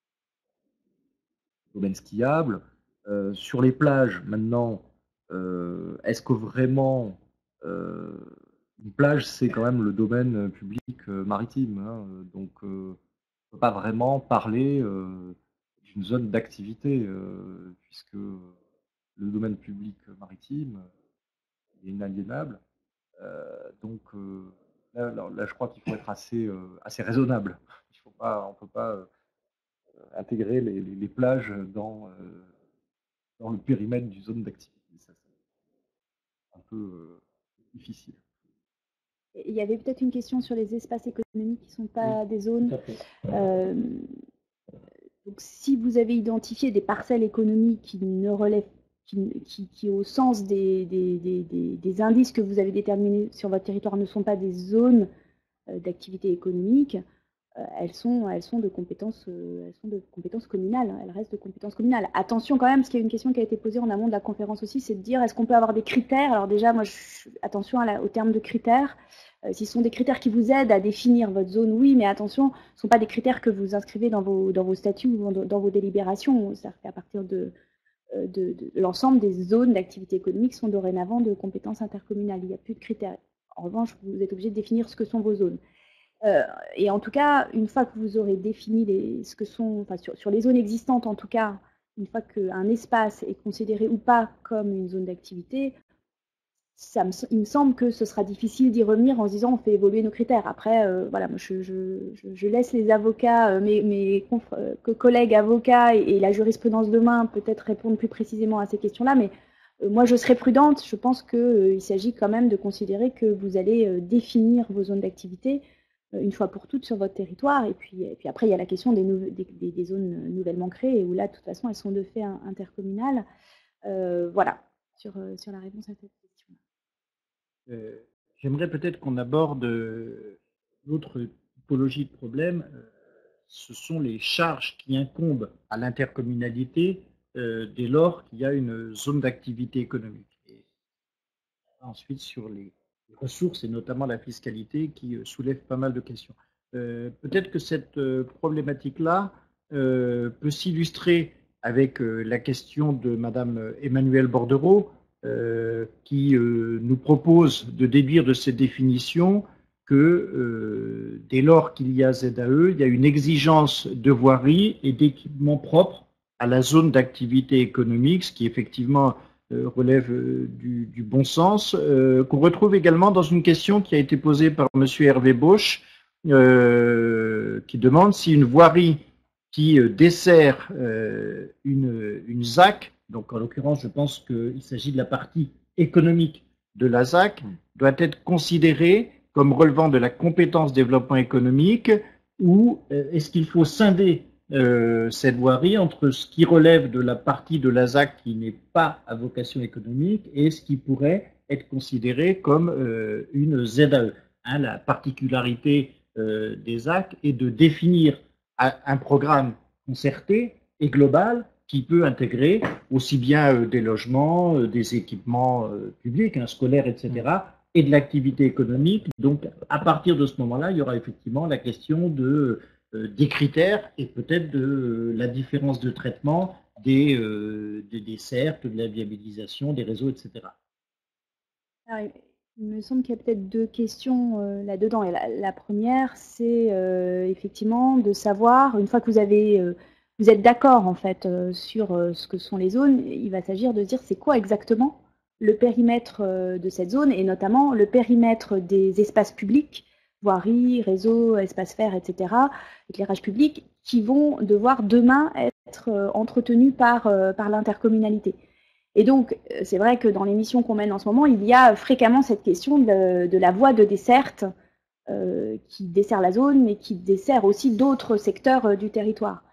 le domaine skiable, euh, sur les plages, maintenant, euh, est-ce que vraiment euh, une plage, c'est quand même le domaine public euh, maritime, hein, donc euh, on ne peut pas vraiment parler euh, d'une zone d'activité, euh, puisque le domaine public maritime est inaliénable. Euh, donc euh, là, là, là, je crois qu'il faut être assez, euh, assez raisonnable. Il faut pas, on ne peut pas euh, intégrer les, les, les plages dans, euh, dans le périmètre d'une zone d'activité. Ça, c'est un peu euh, difficile. Il y avait peut-être une question sur les espaces économiques qui ne sont pas oui, des zones. Euh, donc, si vous avez identifié des parcelles économiques qui ne relèvent, qui, qui, qui au sens des, des, des, des, des indices que vous avez déterminés sur votre territoire, ne sont pas des zones euh, d'activité économique, euh, elles sont, elles sont de compétences, euh, elles sont de compétences communales. Hein, elles restent de compétences communales. Attention quand même, parce qu'il y a une question qui a été posée en amont de la conférence aussi, c'est de dire est-ce qu'on peut avoir des critères? Alors déjà, moi, je, attention à la, au terme de critères. Euh, si ce sont des critères qui vous aident à définir votre zone, oui, mais attention, ce ne sont pas des critères que vous inscrivez dans vos, dans vos statuts ou dans, dans vos délibérations. C'est-à-dire qu'à partir de, de, de, de l'ensemble des zones d'activité économique sont dorénavant de compétences intercommunales. Il n'y a plus de critères. En revanche, vous êtes obligé de définir ce que sont vos zones. Euh, et en tout cas, une fois que vous aurez défini les, ce que sont, enfin, sur, sur les zones existantes en tout cas, une fois qu'un espace est considéré ou pas comme une zone d'activité, ça me, il me semble que ce sera difficile d'y revenir en se disant on fait évoluer nos critères. Après, euh, voilà, moi je, je, je, laisse les avocats, euh, mes, mes euh, collègues avocats et, et la jurisprudence demain peut-être répondre plus précisément à ces questions-là, mais euh, moi je serais prudente. Je pense qu'il euh, s'agit quand même de considérer que vous allez euh, définir vos zones d'activité euh, une fois pour toutes sur votre territoire. Et puis, et puis après, il y a la question des, des, des, des zones nouvellement créées, où là, de toute façon, elles sont de fait intercommunales. Euh, voilà, sur, sur la réponse à cette question. Euh, J'aimerais peut-être qu'on aborde euh, l'autre typologie de problème. Euh, ce sont les charges qui incombent à l'intercommunalité euh, dès lors qu'il y a une zone d'activité économique. Et ensuite, sur les ressources et notamment la fiscalité qui euh, soulève pas mal de questions. Euh, peut-être que cette euh, problématique-là euh, peut s'illustrer avec euh, la question de Madame Emmanuelle Bordereau, Euh, qui euh, nous propose de déduire de cette définition que euh, dès lors qu'il y a Z A E, il y a une exigence de voirie et d'équipement propre à la zone d'activité économique, ce qui effectivement euh, relève euh, du, du bon sens, euh, qu'on retrouve également dans une question qui a été posée par Monsieur Hervé Bosch, euh, qui demande si une voirie qui euh, dessert euh, une, une Z A C, donc en l'occurrence, je pense qu'il s'agit de la partie économique de la Z A C, doit être considérée comme relevant de la compétence développement économique, ou est-ce qu'il faut scinder euh, cette voirie entre ce qui relève de la partie de la Z A C qui n'est pas à vocation économique et ce qui pourrait être considéré comme euh, une Z A E. Hein, la particularité euh, des Z A C est de définir un programme concerté et global qui peut intégrer aussi bien euh, des logements, euh, des équipements euh, publics, hein, scolaires, et cetera, et de l'activité économique. Donc, à partir de ce moment-là, il y aura effectivement la question de, euh, des critères et peut-être de euh, la différence de traitement des, euh, des dessertes, de la viabilisation, des réseaux, et cetera. Alors, il me semble qu'il y a peut-être deux questions euh, là-dedans. Et la, la première, c'est euh, effectivement de savoir, une fois que vous avez... Euh, vous êtes d'accord en fait euh, sur euh, ce que sont les zones, il va s'agir de dire c'est quoi exactement le périmètre euh, de cette zone et notamment le périmètre des espaces publics, voirie, réseau, espaces verts, et cetera, éclairage public, qui vont devoir demain être euh, entretenus par, euh, par l'intercommunalité. Et donc, c'est vrai que dans les missions qu'on mène en ce moment, il y a fréquemment cette question de, de la voie de desserte euh, qui dessert la zone, mais qui dessert aussi d'autres secteurs euh, du territoire.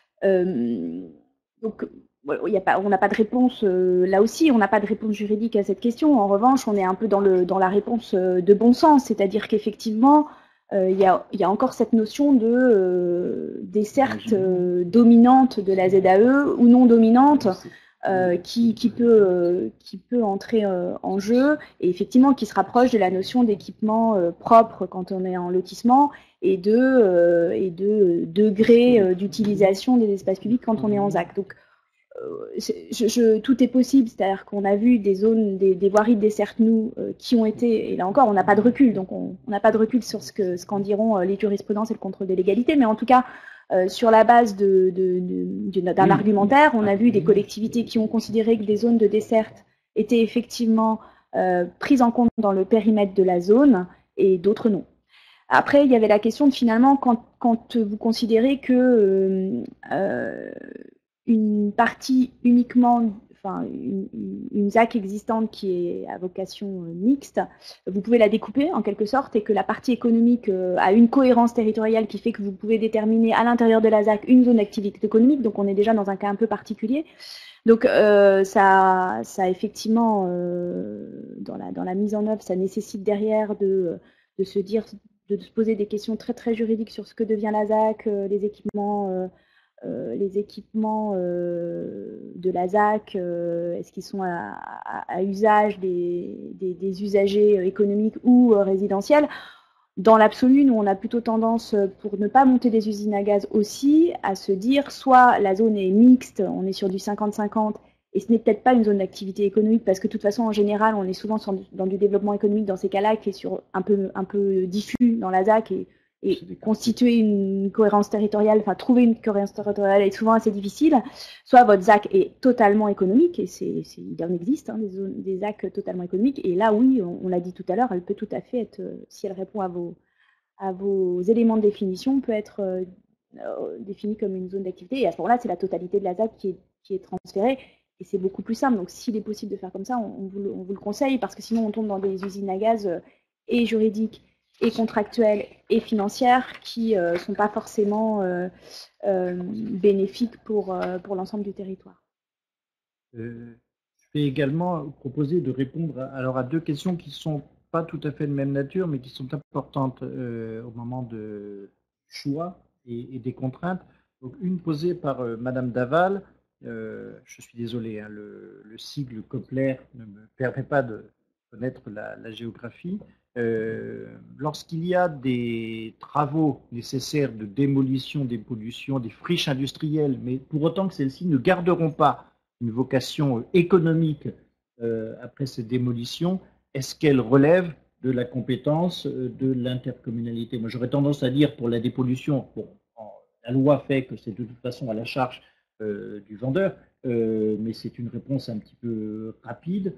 Euh, donc, il y a pas, on n'a pas de réponse, euh, là aussi, on n'a pas de réponse juridique à cette question. En revanche, on est un peu dans, le, dans la réponse de bon sens, c'est-à-dire qu'effectivement, euh, il, y a, il y a encore cette notion de euh, desserte euh, dominante de la Z A E ou non dominante euh, qui, qui, peut, euh, qui peut entrer euh, en jeu et effectivement qui se rapproche de la notion d'équipement euh, propre quand on est en lotissement et de, euh, et de degré euh, d'utilisation des espaces publics quand on est en Z A C. Donc, euh, je, je, tout est possible, c'est-à-dire qu'on a vu des zones, des, des voiries de desserte nous euh, qui ont été, et là encore, on n'a pas de recul, donc on n'a pas de recul sur ce que ce qu'en diront euh, les jurisprudences et le contrôle de légalité, mais en tout cas, euh, sur la base de, de, de, de, d'un argumentaire, on a vu des collectivités qui ont considéré que des zones de desserte étaient effectivement euh, prises en compte dans le périmètre de la zone et d'autres non. Après, il y avait la question de finalement, quand, quand vous considérez que euh, euh, une partie uniquement, enfin une, une Z A C existante qui est à vocation mixte, vous pouvez la découper en quelque sorte et que la partie économique euh, a une cohérence territoriale qui fait que vous pouvez déterminer à l'intérieur de la Z A C une zone d'activité économique, donc on est déjà dans un cas un peu particulier. Donc euh, ça, ça effectivement, euh, dans, la, dans la mise en œuvre, ça nécessite derrière de, de se dire, de se poser des questions très très juridiques sur ce que devient la Z A C, euh, les équipements, euh, euh, les équipements euh, de la Z A C, euh, est-ce qu'ils sont à, à, à usage des, des, des usagers économiques ou euh, résidentiels. Dans l'absolu, nous, on a plutôt tendance, pour ne pas monter des usines à gaz aussi, à se dire soit la zone est mixte, on est sur du cinquante cinquante, et ce n'est peut-être pas une zone d'activité économique, parce que de toute façon, en général, on est souvent sur, dans du développement économique dans ces cas-là, qui est sur un peu, un peu diffus dans la Z A C, et, Et constituer une cohérence territoriale, enfin trouver une cohérence territoriale est souvent assez difficile. Soit votre Z A C est totalement économique, et c'est, il en existe hein, des, zones, des Z A C totalement économiques, et là oui, on, on l'a dit tout à l'heure, elle peut tout à fait être, si elle répond à vos, à vos éléments de définition, peut être euh, euh, définie comme une zone d'activité, et à ce moment-là, c'est la totalité de la Z A C qui est, qui est transférée, et c'est beaucoup plus simple. Donc s'il est possible de faire comme ça, on, on, vous, le, on vous le conseille, parce que sinon on tombe dans des usines à gaz euh, et juridiques, et contractuelles et financières qui ne euh, sont pas forcément euh, euh, bénéfiques pour, euh, pour l'ensemble du territoire. Euh, je vais également proposer de répondre à, alors à deux questions qui ne sont pas tout à fait de même nature, mais qui sont importantes euh, au moment de choix et, et des contraintes. Donc, une posée par euh, Madame Daval. Euh, je suis désolé, hein, le, le sigle Coppler ne me permet pas de connaître la, la géographie. Euh, lorsqu'il y a des travaux nécessaires de démolition des pollutions, des friches industrielles, mais pour autant que celles-ci ne garderont pas une vocation économique euh, après cette démolition, est-ce qu'elle relève de la compétence de l'intercommunalité? Moi, j'aurais tendance à dire pour la dépollution, bon, la loi fait que c'est de toute façon à la charge euh, du vendeur, euh, mais c'est une réponse un petit peu rapide.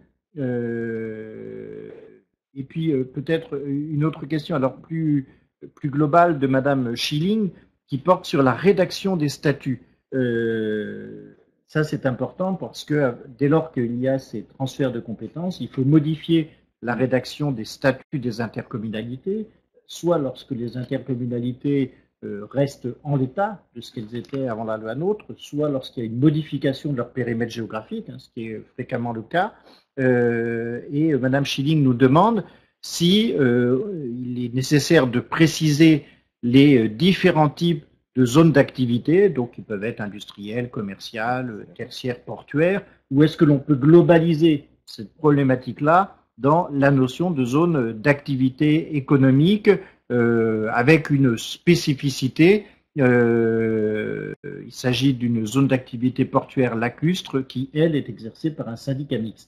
Euh, et puis euh, peut-être une autre question, alors plus, plus globale de Madame Schilling, qui porte sur la rédaction des statuts. Euh, ça, c'est important parce que dès lors qu'il y a ces transferts de compétences, il faut modifier la rédaction des statuts des intercommunalités, soit lorsque les intercommunalités euh, restent en l'état de ce qu'elles étaient avant la loi NOTRe, soit lorsqu'il y a une modification de leur périmètre géographique, hein, ce qui est fréquemment le cas. Euh, et euh, Madame Schilling nous demande si euh, il est nécessaire de préciser les différents types de zones d'activité, donc qui peuvent être industrielles, commerciales, tertiaires, portuaires, ou est-ce que l'on peut globaliser cette problématique-là dans la notion de zone d'activité économique euh, avec une spécificité. Euh, il s'agit d'une zone d'activité portuaire lacustre qui, elle, est exercée par un syndicat mixte.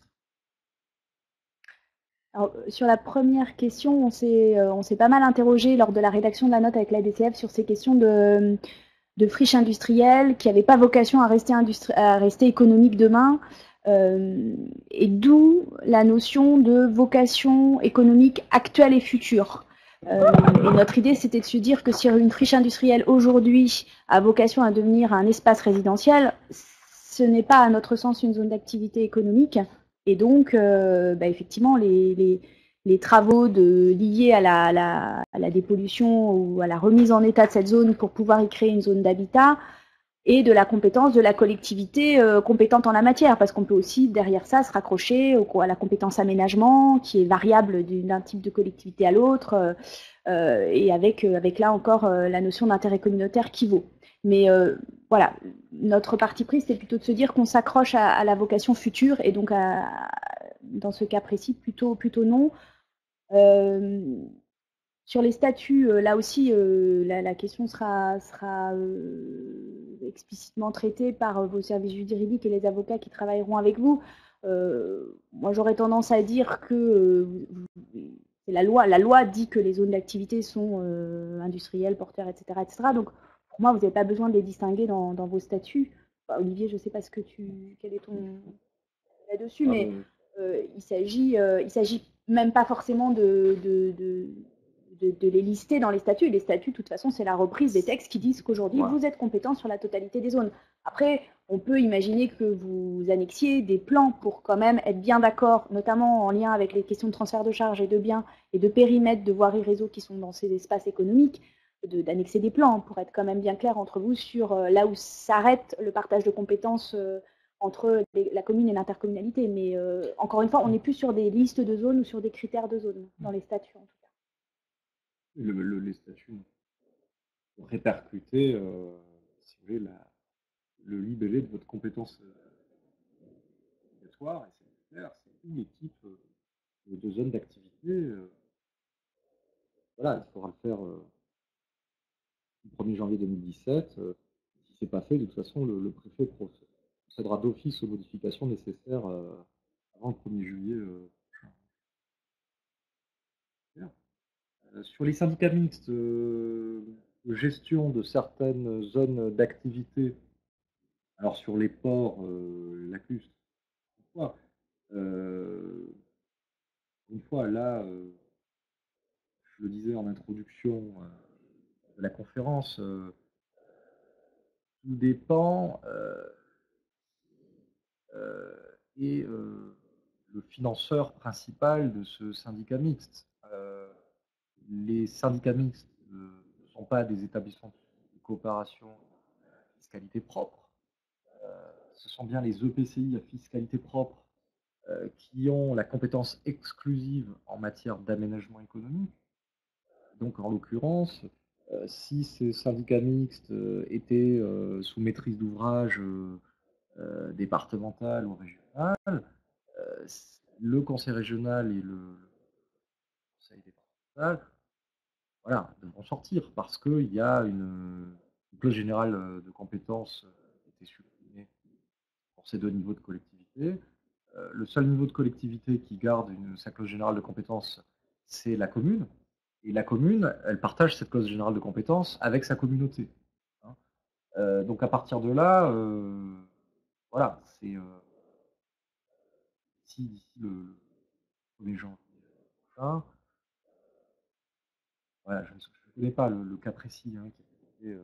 Alors, sur la première question, on s'est, euh, on s'est pas mal interrogé lors de la rédaction de la note avec la D C F sur ces questions de, de friches industrielles qui n'avaient pas vocation à rester, industri- à rester économiques demain, euh, et d'où la notion de vocation économique actuelle et future. Euh, et notre idée, c'était de se dire que si une friche industrielle aujourd'hui a vocation à devenir un espace résidentiel, ce n'est pas à notre sens une zone d'activité économique. Et donc, euh, bah, effectivement, les, les, les travaux de, liés à la, à, la, à la dépollution ou à la remise en état de cette zone pour pouvoir y créer une zone d'habitat et de la compétence de la collectivité euh, compétente en la matière, parce qu'on peut aussi, derrière ça, se raccrocher au, à la compétence aménagement, qui est variable d'un type de collectivité à l'autre, euh, et avec, avec là encore euh, la notion d'intérêt communautaire qui vaut. Mais euh, voilà, notre parti pris, c'était plutôt de se dire qu'on s'accroche à, à la vocation future, et donc à, dans ce cas précis, plutôt, plutôt non. Euh, sur les statuts, euh, là aussi, euh, la, la, question sera, sera euh, explicitement traitée par euh, vos services juridiques et les avocats qui travailleront avec vous. Euh, moi, j'aurais tendance à dire que euh, la loi, la loi dit que les zones d'activité sont euh, industrielles, portuaires, et cetera, et cetera. Donc, pour moi, vous n'avez pas besoin de les distinguer dans, dans vos statuts. Bah, Olivier, je ne sais pas ce que tu, quel est ton là-dessus, ah, mais euh, il s'agit, euh, il s'agit même pas forcément de, de, de De, de les lister dans les statuts. Les statuts, de toute façon, c'est la reprise des textes qui disent qu'aujourd'hui, ouais. vous êtes compétent sur la totalité des zones. Après, on peut imaginer que vous annexiez des plans pour quand même être bien d'accord, notamment en lien avec les questions de transfert de charges et de biens et de périmètre de voiries réseau qui sont dans ces espaces économiques, d'annexer des plans pour être quand même bien clair entre vous sur euh, là où s'arrête le partage de compétences euh, entre les, la commune et l'intercommunalité. Mais euh, encore une fois, on n'est plus sur des listes de zones ou sur des critères de zones, dans les statuts en tout cas. Le, le, les statuts répercuter, euh, si vous voulez, la, le libellé de votre compétence obligatoire, et c'est clair, c'est tous les types euh, de zones d'activité. Euh, voilà, il faudra le faire euh, le premier janvier deux mille dix-sept. Euh, si ce n'est pas fait, de toute façon, le, le préfet procédera d'office aux modifications nécessaires euh, avant le premier juillet. Euh, Sur les syndicats mixtes, euh, de gestion de certaines zones d'activité, alors sur les ports euh, lacustres, une fois, euh, une fois là, euh, je le disais en introduction euh, de la conférence, euh, tout dépend euh, euh, et euh, le financeur principal de ce syndicat mixte. Euh, les syndicats mixtes euh, ne sont pas des établissements de coopération à fiscalité propre. Euh, ce sont bien les E P C I à fiscalité propre euh, qui ont la compétence exclusive en matière d'aménagement économique. Donc, en l'occurrence, euh, si ces syndicats mixtes euh, étaient euh, sous maîtrise d'ouvrage euh, euh, départementale ou régionale, euh, le conseil régional et le, le conseil départemental voilà, devront sortir parce qu'il y a une, une clause générale de compétences qui a été supprimée pour ces deux niveaux de collectivité. Euh, le seul niveau de collectivité qui garde une, sa clause générale de compétences, c'est la commune. Et la commune, elle partage cette clause générale de compétences avec sa communauté. Hein. Euh, donc à partir de là, euh, voilà, c'est euh, si d'ici le premier janvier prochain, voilà, je ne connais pas le, le cas précis hein, qui a été euh,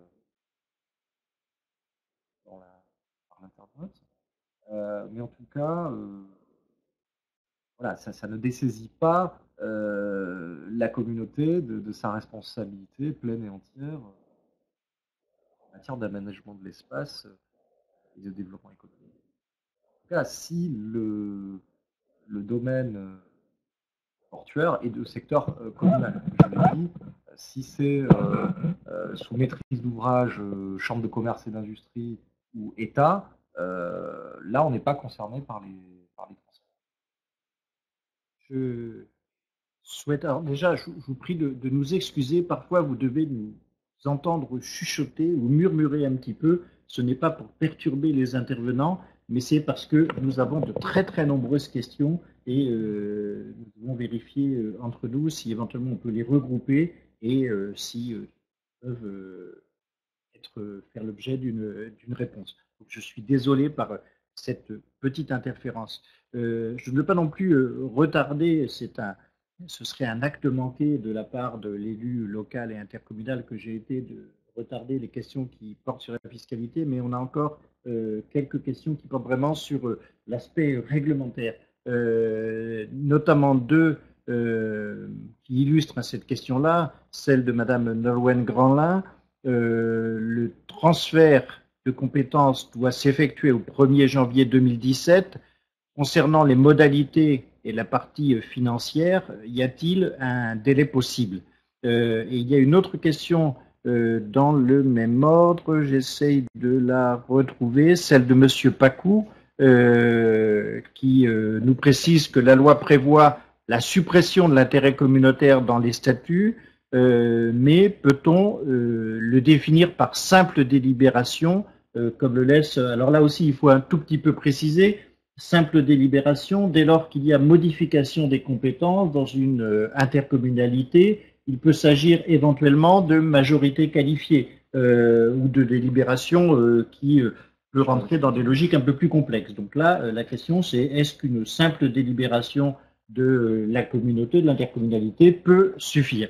dans la, par l'internaute, euh, mais en tout cas, euh, voilà, ça, ça ne dessaisit pas euh, la communauté de, de sa responsabilité pleine et entière en matière d'aménagement de l'espace et de développement économique. En tout cas, si le, le domaine portuaire est de secteur euh, communal, je l'ai dit, si c'est euh, euh, sous maîtrise d'ouvrage, euh, chambre de commerce et d'industrie ou État, euh, là on n'est pas concerné par les, par les transferts. Je souhaite, alors déjà, je, je vous prie de, de nous excuser, parfois vous devez nous entendre chuchoter ou murmurer un petit peu, ce n'est pas pour perturber les intervenants, mais c'est parce que nous avons de très très nombreuses questions et euh, nous devons vérifier euh, entre nous si éventuellement on peut les regrouper et euh, si euh, peuvent euh, être, faire l'objet d'une d'une réponse. Donc, je suis désolé par cette petite interférence. Euh, je ne veux pas non plus euh, retarder, c'est un, ce serait un acte manqué de la part de l'élu local et intercommunal que j'ai été de retarder les questions qui portent sur la fiscalité, mais on a encore euh, quelques questions qui portent vraiment sur euh, l'aspect réglementaire, euh, notamment deux euh, qui illustrent cette question-là, celle de Madame Nolwenn Grandlin. Euh, le transfert de compétences doit s'effectuer au premier janvier deux mille dix-sept. Concernant les modalités et la partie financière, y a-t-il un délai possible? euh, Et il y a une autre question euh, dans le même ordre, j'essaye de la retrouver, celle de Monsieur Pacou, euh, qui euh, nous précise que la loi prévoit la suppression de l'intérêt communautaire dans les statuts, euh, mais peut-on euh, le définir par simple délibération, euh, comme le laisse... Alors là aussi, il faut un tout petit peu préciser, simple délibération, dès lors qu'il y a modification des compétences dans une euh, intercommunalité, il peut s'agir éventuellement de majorité qualifiée euh, ou de délibération euh, qui euh, peut rentrer dans des logiques un peu plus complexes. Donc là, euh, la question c'est est-ce qu'une simple délibération de euh, la communauté, de l'intercommunalité peut suffire?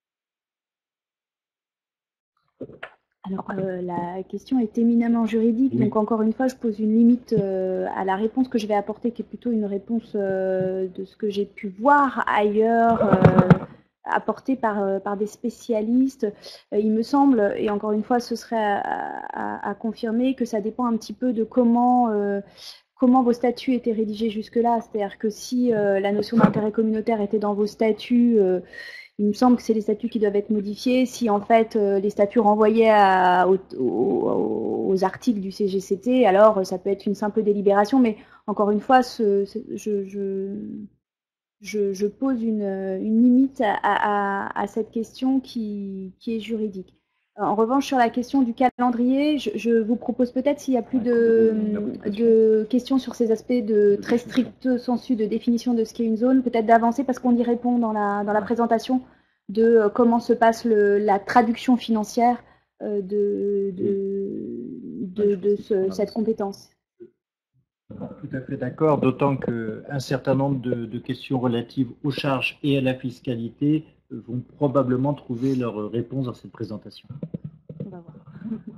Alors, euh, la question est éminemment juridique, oui. Donc encore une fois, je pose une limite euh, à la réponse que je vais apporter, qui est plutôt une réponse euh, de ce que j'ai pu voir ailleurs, euh, apportée par, euh, par des spécialistes. Euh, il me semble, et encore une fois, ce serait à, à, à confirmer, que ça dépend un petit peu de comment... Euh, comment vos statuts étaient rédigés jusque-là. C'est-à-dire que si euh, la notion d'intérêt communautaire était dans vos statuts, euh, il me semble que c'est les statuts qui doivent être modifiés. Si en fait euh, les statuts renvoyaient à, aux, aux, aux articles du C G C T, alors ça peut être une simple délibération. Mais encore une fois, ce, ce, je, je, je, je pose une, une limite à, à, à cette question qui, qui est juridique. En revanche, sur la question du calendrier, je, je vous propose peut-être, s'il n'y a plus de, de questions sur ces aspects de très strict sensu de définition de ce qu'est une zone, peut-être d'avancer parce qu'on y répond dans la, dans la présentation. de comment se passe le, la traduction financière euh, de, de, de, de ce, cette compétence. Tout à fait d'accord, d'autant qu'un certain nombre de, de questions relatives aux charges et à la fiscalité vont probablement trouver leur réponse dans cette présentation. On va voir.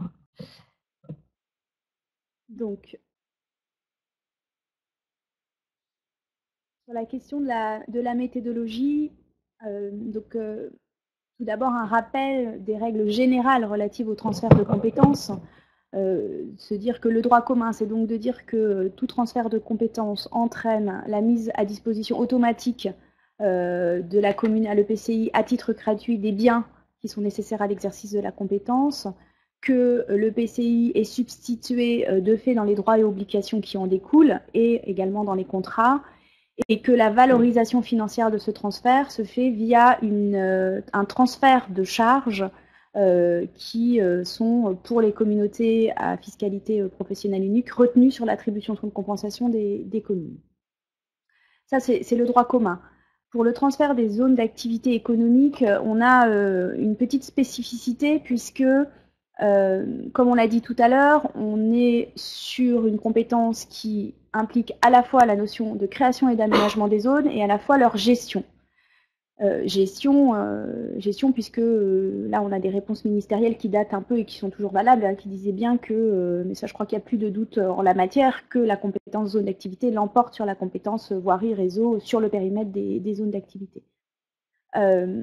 Donc, sur la question de la, de la méthodologie, euh, donc, euh, tout d'abord un rappel des règles générales relatives au transfert de compétences. Euh, se dire que le droit commun, c'est donc de dire que tout transfert de compétences entraîne la mise à disposition automatique euh, de la commune à l'E P C I à titre gratuit des biens qui sont nécessaires à l'exercice de la compétence, que l'E P C I est substitué euh, de fait dans les droits et obligations qui en découlent et également dans les contrats, et que la valorisation financière de ce transfert se fait via une, euh, un transfert de charges euh, qui euh, sont, pour les communautés à fiscalité euh, professionnelle unique, retenues sur l'attribution de compensation des, des communes. Ça, c'est le droit commun. Pour le transfert des zones d'activité économique, on a euh, une petite spécificité puisque, euh, comme on l'a dit tout à l'heure, on est sur une compétence qui implique à la fois la notion de création et d'aménagement des zones et à la fois leur gestion. Euh, gestion, euh, gestion, puisque euh, là on a des réponses ministérielles qui datent un peu et qui sont toujours valables, hein, qui disaient bien que, euh, mais ça je crois qu'il n'y a plus de doute en la matière, que la compétence zone d'activité l'emporte sur la compétence voirie réseau sur le périmètre des, des zones d'activité. Euh,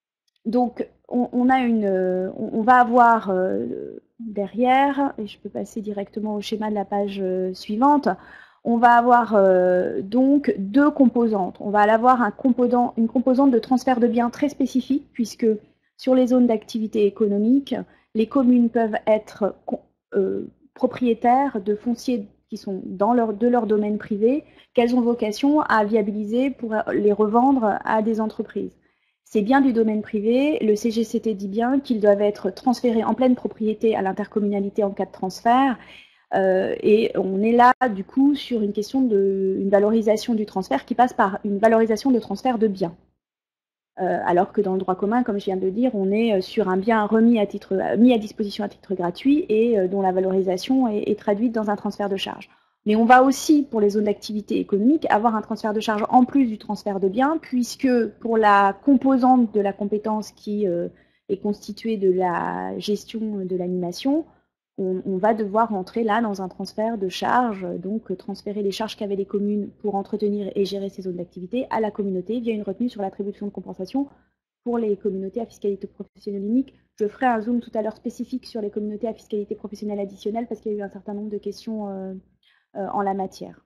donc on, on a une, on, on va avoir euh, derrière, et je peux passer directement au schéma de la page euh, suivante. On va avoir euh, donc deux composantes. On va avoir un composant, une composante de transfert de biens très spécifique, puisque sur les zones d'activité économique, les communes peuvent être euh, propriétaires de fonciers qui sont dans leur, de leur domaine privé, qu'elles ont vocation à viabiliser pour les revendre à des entreprises. C'est bien du domaine privé, le C G C T dit bien qu'ils doivent être transférés en pleine propriété à l'intercommunalité en cas de transfert. Euh, et on est là, du coup, sur une question de une valorisation du transfert qui passe par une valorisation de transfert de biens. Euh, alors que dans le droit commun, comme je viens de le dire, on est sur un bien remis à titre, mis à disposition à titre gratuit et euh, dont la valorisation est, est traduite dans un transfert de charge. Mais on va aussi, pour les zones d'activité économique, avoir un transfert de charge en plus du transfert de biens, puisque pour la composante de la compétence qui euh, est constituée de la gestion de l'animation, On, on va devoir entrer là dans un transfert de charges, donc transférer les charges qu'avaient les communes pour entretenir et gérer ces zones d'activité à la communauté via une retenue sur l'attribution de compensation pour les communautés à fiscalité professionnelle unique. Je ferai un zoom tout à l'heure spécifique sur les communautés à fiscalité professionnelle additionnelle parce qu'il y a eu un certain nombre de questions euh, euh, en la matière.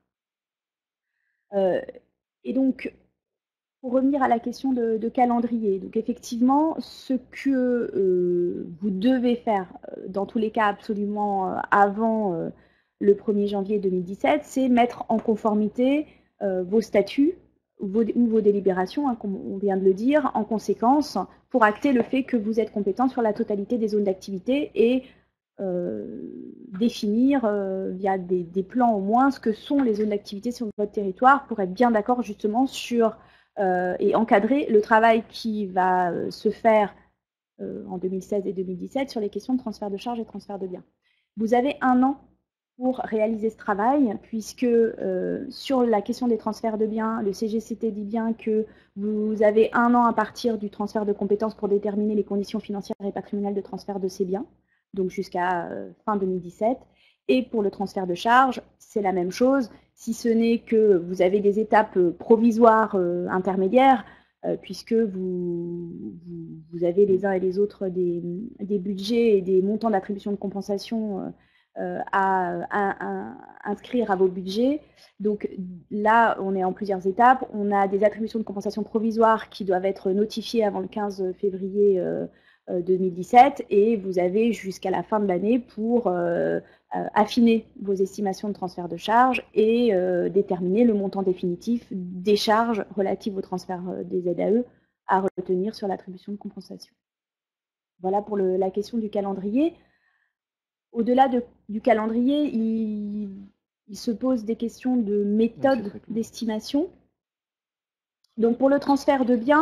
Euh, et donc, pour revenir à la question de, de calendrier, donc effectivement, ce que euh, vous devez faire, euh, dans tous les cas absolument euh, avant euh, le premier janvier deux mille dix-sept, c'est mettre en conformité euh, vos statuts vos, ou vos délibérations, hein, comme on vient de le dire, en conséquence, pour acter le fait que vous êtes compétent sur la totalité des zones d'activité et euh, définir euh, via des, des plans au moins ce que sont les zones d'activité sur votre territoire pour être bien d'accord justement sur Euh, et encadrer le travail qui va euh, se faire euh, en deux mille seize et deux mille dix-sept sur les questions de transfert de charges et de transfert de biens. Vous avez un an pour réaliser ce travail, puisque euh, sur la question des transferts de biens, le C G C T dit bien que vous avez un an à partir du transfert de compétences pour déterminer les conditions financières et patrimoniales de transfert de ces biens, donc jusqu'à euh, fin deux mille dix-sept. Et pour le transfert de charges, c'est la même chose, si ce n'est que vous avez des étapes provisoires euh, intermédiaires, euh, puisque vous, vous, vous avez les uns et les autres des, des budgets et des montants d'attribution de compensation euh, à, à, à inscrire à vos budgets. Donc là, on est en plusieurs étapes. On a des attributions de compensation provisoires qui doivent être notifiées avant le quinze février euh, deux mille dix-sept et vous avez jusqu'à la fin de l'année pour euh, euh, affiner vos estimations de transfert de charges et euh, déterminer le montant définitif des charges relatives au transfert des Z A E à retenir sur l'attribution de compensation. Voilà pour le, la question du calendrier. Au-delà de, du calendrier, il, il se pose des questions de méthode d'estimation. Donc pour le transfert de biens,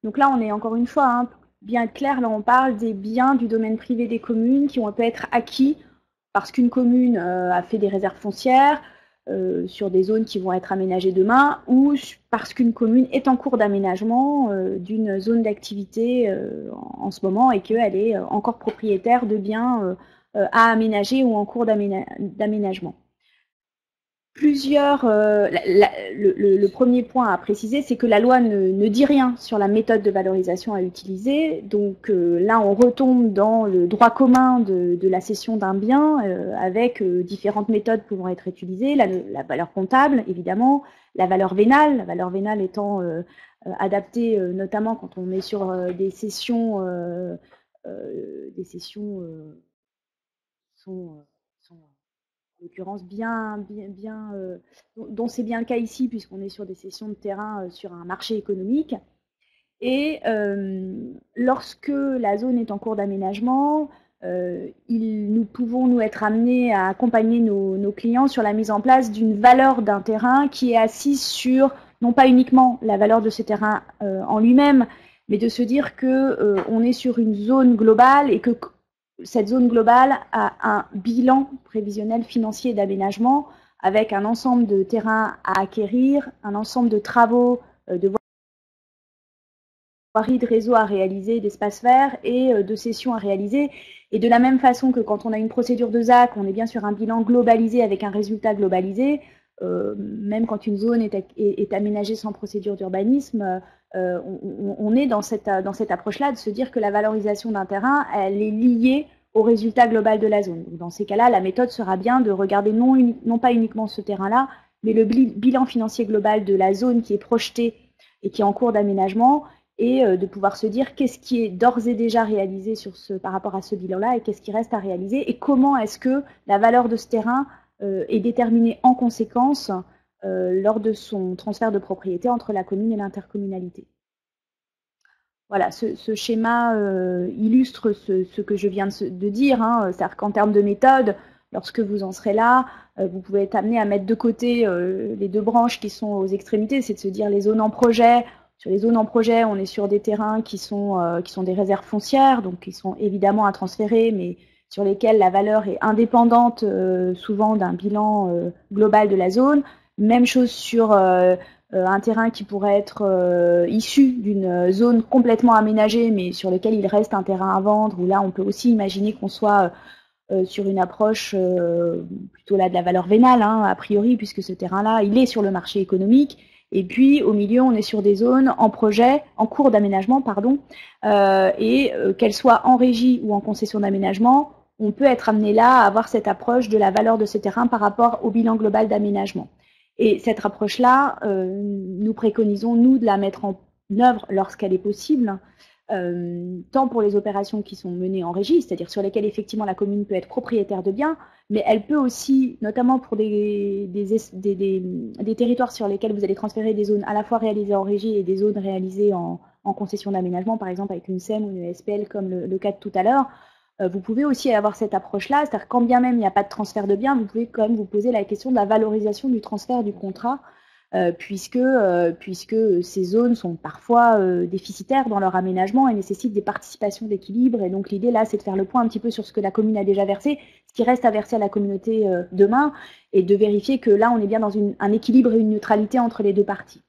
Donc là, on est encore une fois, hein, bien être clair, là on parle des biens du domaine privé des communes qui ont pu être acquis parce qu'une commune euh, a fait des réserves foncières euh, sur des zones qui vont être aménagées demain, ou parce qu'une commune est en cours d'aménagement euh, d'une zone d'activité euh, en, en ce moment et qu'elle est encore propriétaire de biens euh, euh, à aménager ou en cours d'aménagement. Plusieurs, euh, la, la, le, le premier point à préciser, c'est que la loi ne, ne dit rien sur la méthode de valorisation à utiliser. Donc euh, là, on retombe dans le droit commun de, de la cession d'un bien euh, avec euh, différentes méthodes pouvant être utilisées. La, la valeur comptable, évidemment, la valeur vénale, la valeur vénale étant euh, euh, adaptée euh, notamment quand on est sur euh, des cessions, euh, euh, des cessions euh, sont, sont en l'occurrence bien, bien, bien euh, dont c'est bien le cas ici puisqu'on est sur des cessions de terrain euh, sur un marché économique. Et euh, lorsque la zone est en cours d'aménagement, euh, nous pouvons nous être amenés à accompagner nos, nos clients sur la mise en place d'une valeur d'un terrain qui est assise sur non pas uniquement la valeur de ce terrain euh, en lui-même, mais de se dire que euh, on est sur une zone globale et que cette zone globale a un bilan prévisionnel financier d'aménagement avec un ensemble de terrains à acquérir, un ensemble de travaux euh, de voiries de réseau à réaliser, d'espaces verts et euh, de cessions à réaliser. Et de la même façon que quand on a une procédure de Z A C, on est bien sur un bilan globalisé avec un résultat globalisé, euh, même quand une zone est, est, est aménagée sans procédure d'urbanisme, euh, on, on est dans cette, dans cette approche-là de se dire que la valorisation d'un terrain, elle est liée au résultat global de la zone. Donc dans ces cas-là, la méthode sera bien de regarder non, non pas uniquement ce terrain-là, mais le bilan financier global de la zone qui est projetée et qui est en cours d'aménagement, et de pouvoir se dire qu'est-ce qui est d'ores et déjà réalisé sur ce, par rapport à ce bilan-là et qu'est-ce qui reste à réaliser et comment est-ce que la valeur de ce terrain euh, est déterminée en conséquence euh, lors de son transfert de propriété entre la commune et l'intercommunalité. Voilà, ce, ce schéma euh, illustre ce, ce que je viens de, de dire, hein, c'est-à-dire qu'en termes de méthode, lorsque vous en serez là, euh, vous pouvez être amené à mettre de côté euh, les deux branches qui sont aux extrémités, c'est de se dire les zones en projet. Sur les zones en projet, on est sur des terrains qui sont, euh, qui sont des réserves foncières, donc qui sont évidemment à transférer, mais sur lesquels la valeur est indépendante euh, souvent d'un bilan euh, global de la zone. Même chose sur euh, un terrain qui pourrait être euh, issu d'une zone complètement aménagée, mais sur lequel il reste un terrain à vendre, où là on peut aussi imaginer qu'on soit euh, sur une approche euh, plutôt là de la valeur vénale, hein, a priori, puisque ce terrain-là, il est sur le marché économique. Et puis, au milieu, on est sur des zones en projet, en cours d'aménagement, pardon, euh, et euh, qu'elles soient en régie ou en concession d'aménagement, on peut être amené là à avoir cette approche de la valeur de ce terrain par rapport au bilan global d'aménagement. Et cette approche-là, euh, nous préconisons, nous, de la mettre en œuvre lorsqu'elle est possible, euh, tant pour les opérations qui sont menées en régie, c'est-à-dire sur lesquelles effectivement la commune peut être propriétaire de biens, mais elle peut aussi, notamment pour des, des, des, des, des territoires sur lesquels vous allez transférer des zones à la fois réalisées en régie et des zones réalisées en, en concession d'aménagement, par exemple avec une S E M ou une E S P L comme le, le cas de tout à l'heure, euh, vous pouvez aussi avoir cette approche-là, c'est-à-dire quand bien même il n'y a pas de transfert de biens, vous pouvez quand même vous poser la question de la valorisation du transfert du contrat, Euh, puisque, euh, puisque ces zones sont parfois euh, déficitaires dans leur aménagement et nécessitent des participations d'équilibre. Et donc l'idée là, c'est de faire le point un petit peu sur ce que la commune a déjà versé, ce qui reste à verser à la communauté euh, demain, et de vérifier que là, on est bien dans une, un équilibre et une neutralité entre les deux parties.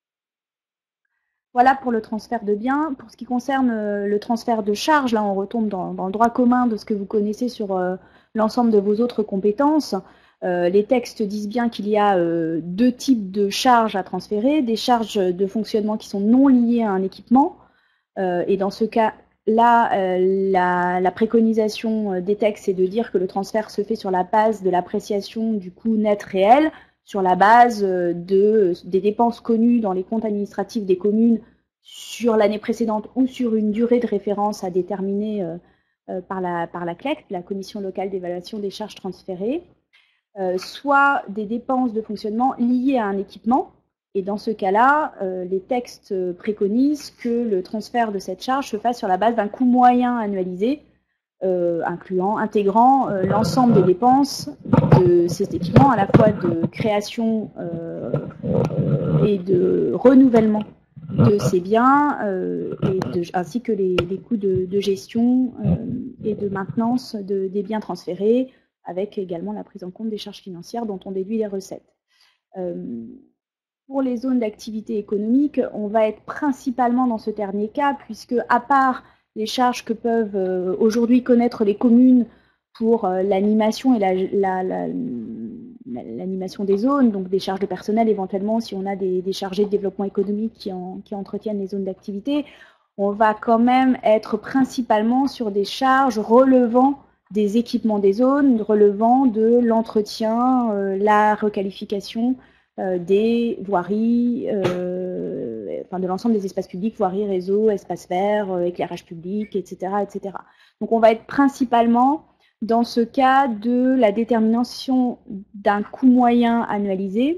Voilà pour le transfert de biens. Pour ce qui concerne euh, le transfert de charges, là, on retombe dans, dans le droit commun de ce que vous connaissez sur euh, l'ensemble de vos autres compétences. Euh, les textes disent bien qu'il y a euh, deux types de charges à transférer, des charges de fonctionnement qui sont non liées à un équipement, euh, et dans ce cas-là, euh, la, la préconisation des textes est de dire que le transfert se fait sur la base de l'appréciation du coût net réel, sur la base de, des dépenses connues dans les comptes administratifs des communes sur l'année précédente ou sur une durée de référence à déterminer euh, euh, par, la, par la C L E C, la Commission locale d'évaluation des charges transférées. Euh, soit des dépenses de fonctionnement liées à un équipement. Et dans ce cas-là, euh, les textes préconisent que le transfert de cette charge se fasse sur la base d'un coût moyen annualisé, euh, incluant, intégrant euh, l'ensemble des dépenses de cet équipement, à la fois de création euh, et de renouvellement de ces biens, euh, et de, ainsi que les, les coûts de, de gestion euh, et de maintenance de, des biens transférés, avec également la prise en compte des charges financières dont on déduit les recettes. Euh, pour les zones d'activité économique, on va être principalement dans ce dernier cas, puisque à part les charges que peuvent euh, aujourd'hui connaître les communes pour euh, l'animation et la, la, la, l'animation des zones, donc des charges de personnel éventuellement si on a des, des chargés de développement économique qui, en, qui entretiennent les zones d'activité, on va quand même être principalement sur des charges relevant des équipements des zones, relevant de l'entretien, euh, la requalification euh, des voiries, euh, enfin de l'ensemble des espaces publics, voiries, réseaux, espaces verts, euh, éclairage public, et cetera, et cetera. Donc on va être principalement dans ce cas de la détermination d'un coût moyen annualisé.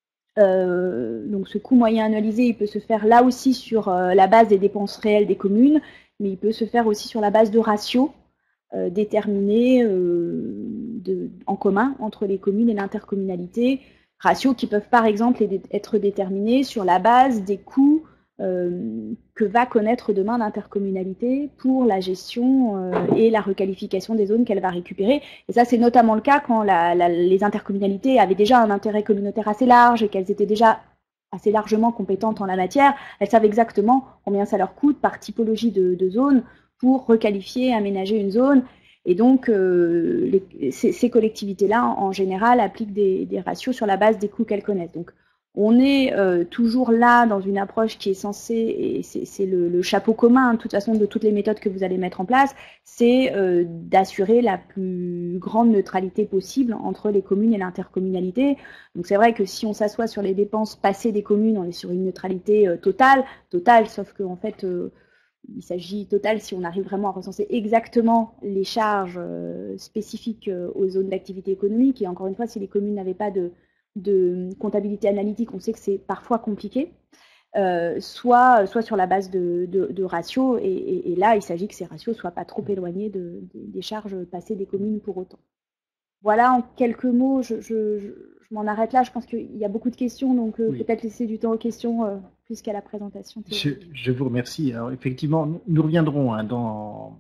Euh, donc ce coût moyen annualisé, il peut se faire là aussi sur euh, la base des dépenses réelles des communes, mais il peut se faire aussi sur la base de ratios euh, déterminés euh, de, en commun entre les communes et l'intercommunalité, ratios qui peuvent par exemple être déterminés sur la base des coûts euh, que va connaître demain l'intercommunalité pour la gestion euh, et la requalification des zones qu'elle va récupérer. Et ça, c'est notamment le cas quand la, la, les intercommunalités avaient déjà un intérêt communautaire assez large et qu'elles étaient déjà assez largement compétentes en la matière. Elles savent exactement combien ça leur coûte par typologie de, de zone pour requalifier, aménager une zone. Et donc, euh, les, ces, ces collectivités-là, en, en général, appliquent des, des ratios sur la base des coûts qu'elles connaissent. Donc, on est euh, toujours là dans une approche qui est censée, et c'est le, le chapeau commun, hein, de toute façon, de toutes les méthodes que vous allez mettre en place, c'est euh, d'assurer la plus grande neutralité possible entre les communes et l'intercommunalité. Donc c'est vrai que si on s'assoit sur les dépenses passées des communes, on est sur une neutralité euh, totale, totale, sauf qu'en fait, euh, il s'agit total si on arrive vraiment à recenser exactement les charges euh, spécifiques euh, aux zones d'activité économique. Et encore une fois, si les communes n'avaient pas de de comptabilité analytique, on sait que c'est parfois compliqué, euh, soit, soit sur la base de, de, de ratios, et, et, et là, il s'agit que ces ratios ne soient pas trop éloignés de, de, des charges passées des communes pour autant. Voilà, en quelques mots, je, je, je, je m'en arrête là. Je pense qu'il y a beaucoup de questions, donc euh, oui. Peut-être laisser du temps aux questions euh, plus qu'à la présentation. Je, je vous remercie. Alors, effectivement, nous, nous reviendrons hein, dans,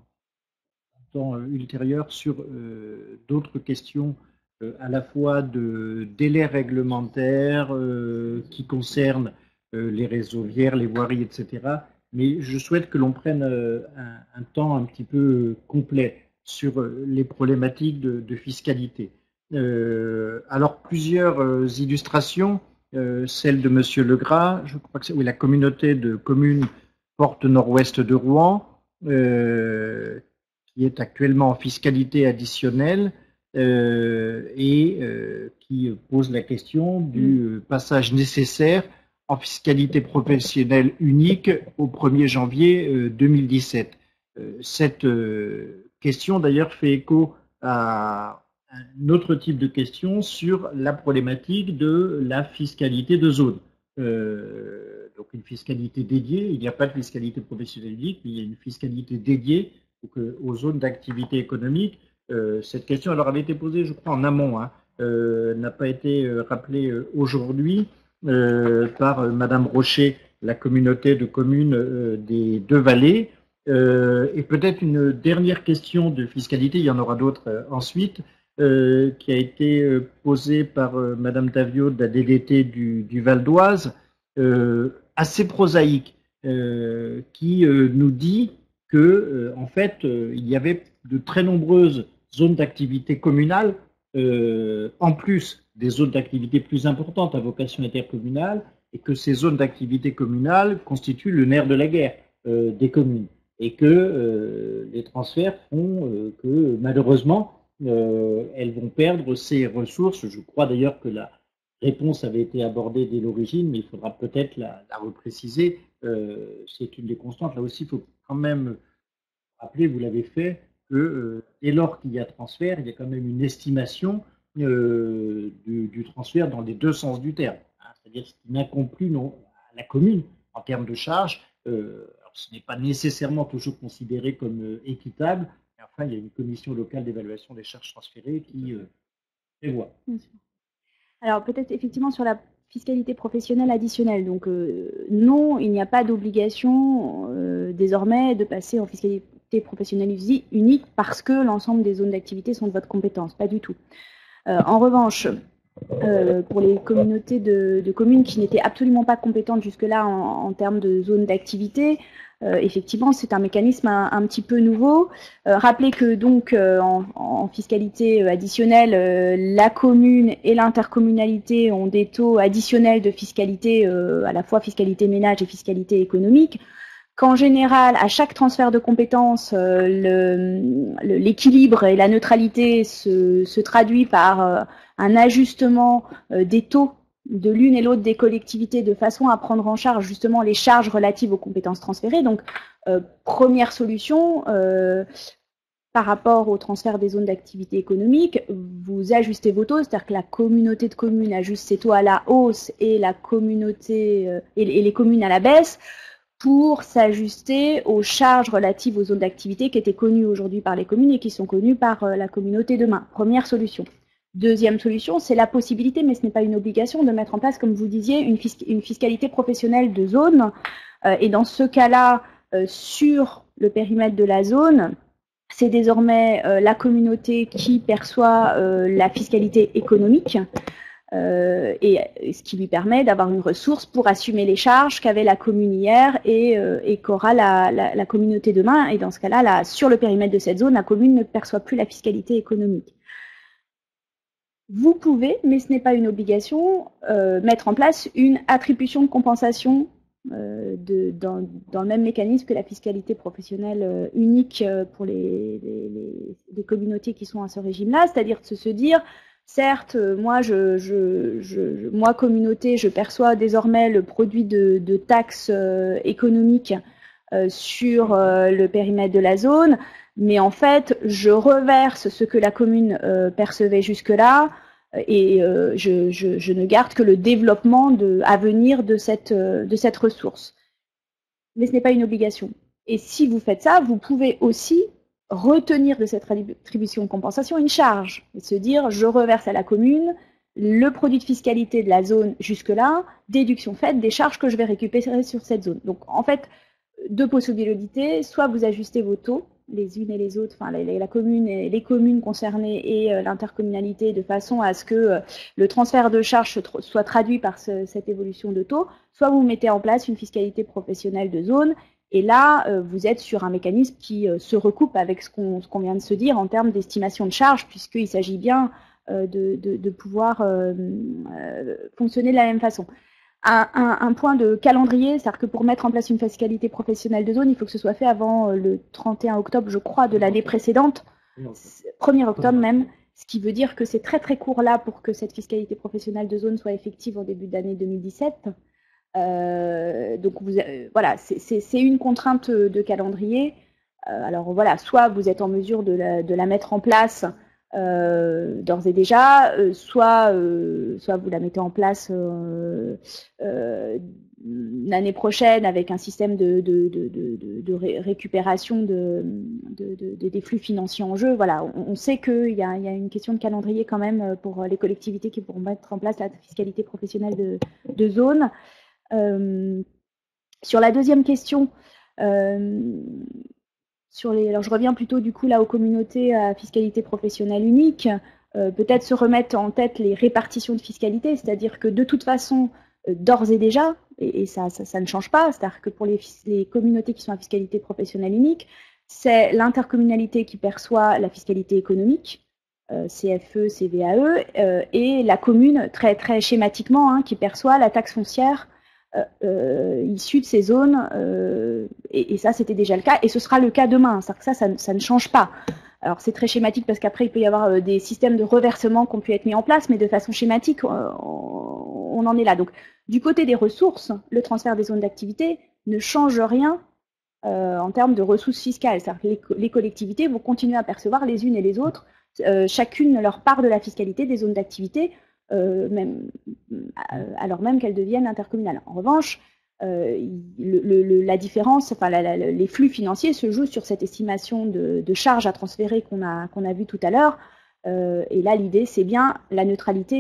dans euh, ultérieur sur euh, d'autres questions euh, à la fois de délais réglementaires euh, qui concernent euh, les réseaux viaires, les voiries, et cetera. Mais je souhaite que l'on prenne euh, un, un temps un petit peu complet sur euh, les problématiques de, de fiscalité. Euh, alors, plusieurs euh, illustrations, euh, celle de Monsieur Legras, je crois que c'est oui, la communauté de communes Porte Nord-Ouest de Rouen, euh, qui est actuellement en fiscalité additionnelle euh, et euh, qui pose la question du passage nécessaire en fiscalité professionnelle unique au premier janvier euh, deux mille dix-sept. Euh, cette euh, question d'ailleurs fait écho à un autre type de question sur la problématique de la fiscalité de zone. Euh, donc une fiscalité dédiée, il n'y a pas de fiscalité professionnelle unique, mais il y a une fiscalité dédiée aux zones d'activité économique. Euh, cette question alors avait été posée, je crois, en amont, hein, euh, n'a pas été rappelée aujourd'hui euh, par euh, Madame Rocher, la communauté de communes euh, des deux vallées. Euh, et peut-être une dernière question de fiscalité, il y en aura d'autres euh, ensuite, euh, qui a été euh, posée par euh, Madame Davio de la D D T du, du Val d'Oise, euh, assez prosaïque, euh, qui euh, nous dit que, euh, en fait, euh, il y avait de très nombreuses zones d'activité communale, euh, en plus des zones d'activité plus importantes à vocation intercommunale, et que ces zones d'activité communale constituent le nerf de la guerre euh, des communes, et que euh, les transferts font euh, que, malheureusement, euh, elles vont perdre ces ressources. Je crois d'ailleurs que la réponse avait été abordée dès l'origine, mais il faudra peut-être la, la repréciser. Euh, c'est une des constantes. Là aussi, il faut quand même rappeler, vous l'avez fait, que euh, dès lors qu'il y a transfert, il y a quand même une estimation euh, du, du transfert dans les deux sens du terme. Hein, c'est-à-dire ce qui n'incombe plus non, à la commune en termes de charges. Euh, alors ce n'est pas nécessairement toujours considéré comme euh, équitable. Mais enfin, il y a une commission locale d'évaluation des charges transférées qui euh, prévoit. Alors peut-être effectivement sur la fiscalité professionnelle additionnelle. Donc euh, non, il n'y a pas d'obligation euh, désormais de passer en fiscalité professionnelle unique parce que l'ensemble des zones d'activité sont de votre compétence, pas du tout. Euh, en revanche, euh, pour les communautés de, de communes qui n'étaient absolument pas compétentes jusque-là en, en termes de zones d'activité, Euh, effectivement, c'est un mécanisme un, un petit peu nouveau. Euh, rappelez que donc euh, en, en fiscalité additionnelle, euh, la commune et l'intercommunalité ont des taux additionnels de fiscalité, euh, à la fois fiscalité ménage et fiscalité économique. Qu'en général, à chaque transfert de compétences, euh, l'équilibre et la neutralité se, se traduit par euh, un ajustement euh, des taux de l'une et l'autre des collectivités de façon à prendre en charge justement les charges relatives aux compétences transférées. Donc, euh, première solution, euh, par rapport au transfert des zones d'activité économique, vous ajustez vos taux, c'est-à-dire que la communauté de communes ajuste ses taux à la hausse et la communauté euh, et, et les communes à la baisse pour s'ajuster aux charges relatives aux zones d'activité qui étaient connues aujourd'hui par les communes et qui sont connues par euh, la communauté demain. Première solution. Deuxième solution, c'est la possibilité, mais ce n'est pas une obligation, de mettre en place, comme vous disiez, une, fisc une fiscalité professionnelle de zone. Euh, et dans ce cas-là, euh, sur le périmètre de la zone, c'est désormais euh, la communauté qui perçoit euh, la fiscalité économique, euh, et, et ce qui lui permet d'avoir une ressource pour assumer les charges qu'avait la commune hier et, euh, et qu'aura la, la, la communauté demain. Et dans ce cas-là, là, sur le périmètre de cette zone, la commune ne perçoit plus la fiscalité économique. Vous pouvez, mais ce n'est pas une obligation, euh, mettre en place une attribution de compensation euh, de, dans, dans le même mécanisme que la fiscalité professionnelle euh, unique pour les, les, les, les communautés qui sont à ce régime-là, c'est-à-dire de se dire, certes, moi, je, je, je, moi, communauté, je perçois désormais le produit de, de taxes euh, économiques euh, sur euh, le périmètre de la zone, mais en fait, je reverse ce que la commune euh, percevait jusque-là et euh, je, je, je ne garde que le développement de, à venir de cette, de cette ressource. Mais ce n'est pas une obligation. Et si vous faites ça, vous pouvez aussi retenir de cette attribution de compensation une charge et se dire, je reverse à la commune le produit de fiscalité de la zone jusque-là, déduction faite des charges que je vais récupérer sur cette zone. Donc en fait, deux possibilités, soit vous ajustez vos taux, les unes et les autres, enfin la, la commune et les communes concernées et euh, l'intercommunalité, de façon à ce que euh, le transfert de charges soit traduit par ce, cette évolution de taux, soit vous mettez en place une fiscalité professionnelle de zone, et là euh, vous êtes sur un mécanisme qui euh, se recoupe avec ce qu'on ce qu'on vient de se dire en termes d'estimation de charges, puisqu'il s'agit bien euh, de, de, de pouvoir euh, euh, fonctionner de la même façon. Un, un, un point de calendrier, c'est-à-dire que pour mettre en place une fiscalité professionnelle de zone, il faut que ce soit fait avant le trente et un octobre, je crois, de l'année précédente, premier octobre même, ce qui veut dire que c'est très très court là pour que cette fiscalité professionnelle de zone soit effective en début d'année deux mille dix-sept. Euh, donc vous, euh, voilà, c'est une contrainte de calendrier. Euh, alors voilà, soit vous êtes en mesure de la, de la mettre en place Euh, d'ores et déjà, euh, soit, euh, soit vous la mettez en place euh, euh, l'année prochaine avec un système de, de, de, de, de ré récupération de, de, de, des flux financiers en jeu. Voilà, on, on sait qu'il y a, il y a une question de calendrier quand même pour les collectivités qui pourront mettre en place la fiscalité professionnelle de, de zone. Euh, sur la deuxième question, euh, Sur les, alors je reviens plutôt du coup là aux communautés à fiscalité professionnelle unique, euh, peut-être se remettre en tête les répartitions de fiscalité, c'est-à-dire que de toute façon, euh, d'ores et déjà, et, et ça, ça, ça ne change pas, c'est-à-dire que pour les, les communautés qui sont à fiscalité professionnelle unique, c'est l'intercommunalité qui perçoit la fiscalité économique, euh, C F E, C V A E, euh, et la commune, très, très schématiquement, hein, qui perçoit la taxe foncière Euh, euh, issus de ces zones, euh, et, et ça c'était déjà le cas, et ce sera le cas demain, c'est-à-dire que ça, ça, ça ne change pas. Alors c'est très schématique parce qu'après il peut y avoir euh, des systèmes de reversement qui ont pu être mis en place, mais de façon schématique, euh, on en est là. Donc du côté des ressources, le transfert des zones d'activité ne change rien euh, en termes de ressources fiscales, c'est-à-dire que les, les collectivités vont continuer à percevoir les unes et les autres, euh, chacune leur part de la fiscalité des zones d'activité, Euh, même, alors même qu'elles deviennent intercommunales. En revanche, euh, le, le, la différence, enfin la, la, les flux financiers se jouent sur cette estimation de, de charges à transférer qu'on a, qu'on a vu tout à l'heure. Euh, et là, l'idée, c'est bien la neutralité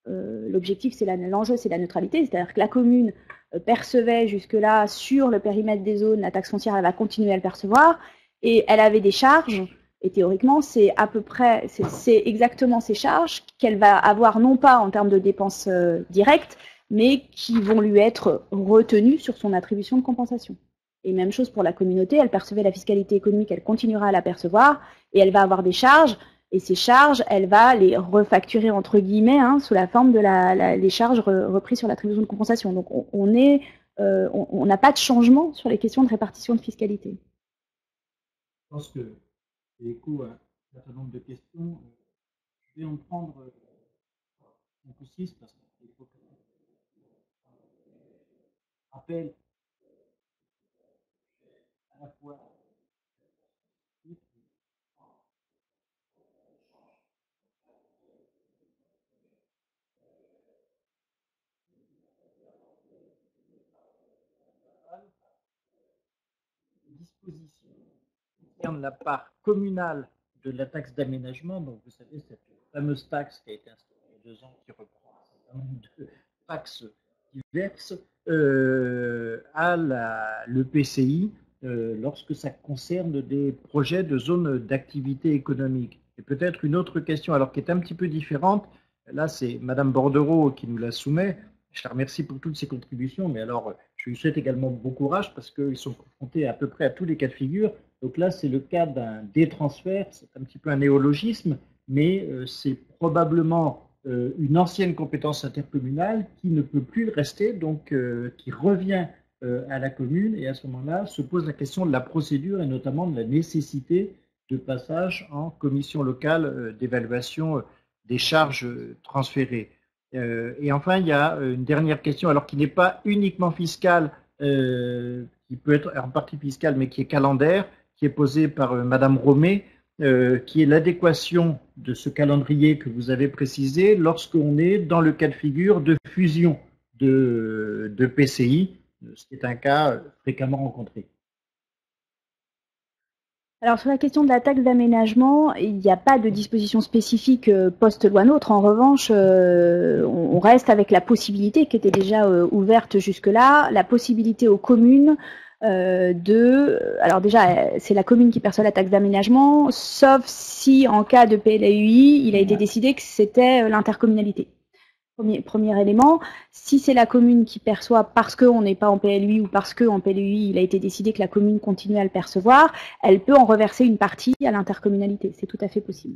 euh, l'objectif, c'est l'enjeu, c'est la neutralité, c'est-à-dire que la commune euh, percevait jusque-là sur le périmètre des zones la taxe foncière, elle va continuer à le percevoir, et elle avait des charges, et théoriquement, c'est à peu près, c'est exactement ces charges qu'elle va avoir, non pas en termes de dépenses euh, directes, mais qui vont lui être retenues sur son attribution de compensation. Et même chose pour la communauté, elle percevait la fiscalité économique, elle continuera à la percevoir, et elle va avoir des charges, et ces charges, elle va les refacturer entre guillemets hein, sous la forme de la, la, les charges re, reprises sur l'attribution de compensation. Donc on, on est, euh, on n'a pas de changement sur les questions de répartition de fiscalité. Je pense que c'est écho à un certain nombre de questions. Je vais en prendre cinq ou six parce qu'il faut que je rappelle à la fois disposition qui concerne la part communale de la taxe d'aménagement. Donc, vous savez, cette fameuse taxe qui a été instaurée il y a deux ans, qui reprend un certain nombre de taxes diverses, euh, à l'E P C I euh, lorsque ça concerne des projets de zone d'activité économique. Et peut-être une autre question, alors qui est un petit peu différente. Là, c'est Madame Bordereau qui nous la soumet. Je la remercie pour toutes ses contributions, mais alors je lui souhaite également bon courage parce qu'ils sont confrontés à peu près à tous les cas de figure. Donc là, c'est le cas d'un détransfert, c'est un petit peu un néologisme, mais euh, c'est probablement euh, une ancienne compétence intercommunale qui ne peut plus le rester, donc euh, qui revient euh, à la commune, et à ce moment-là se pose la question de la procédure et notamment de la nécessité de passage en commission locale euh, d'évaluation euh, des charges euh, transférées. Euh, et enfin, il y a une dernière question, alors qui n'est pas uniquement fiscale, euh, qui peut être en partie fiscale, mais qui est calendaire, qui est posée par euh, Madame Romé, euh, qui est l'adéquation de ce calendrier que vous avez précisé lorsqu'on est dans le cas de figure de fusion de, de P C I, ce qui est un cas fréquemment rencontré. Alors sur la question de la taxe d'aménagement, il n'y a pas de disposition spécifique post-loi NOTRe. En revanche, euh, on reste avec la possibilité qui était déjà euh, ouverte jusque-là, la possibilité aux communes euh, de... Alors déjà, c'est la commune qui perçoit la taxe d'aménagement, sauf si en cas de P L U I, il a été décidé que c'était l'intercommunalité. Premier, premier élément, si c'est la commune qui perçoit parce qu'on n'est pas en P L U I ou parce qu'en P L U I, il a été décidé que la commune continue à le percevoir, elle peut en reverser une partie à l'intercommunalité. C'est tout à fait possible.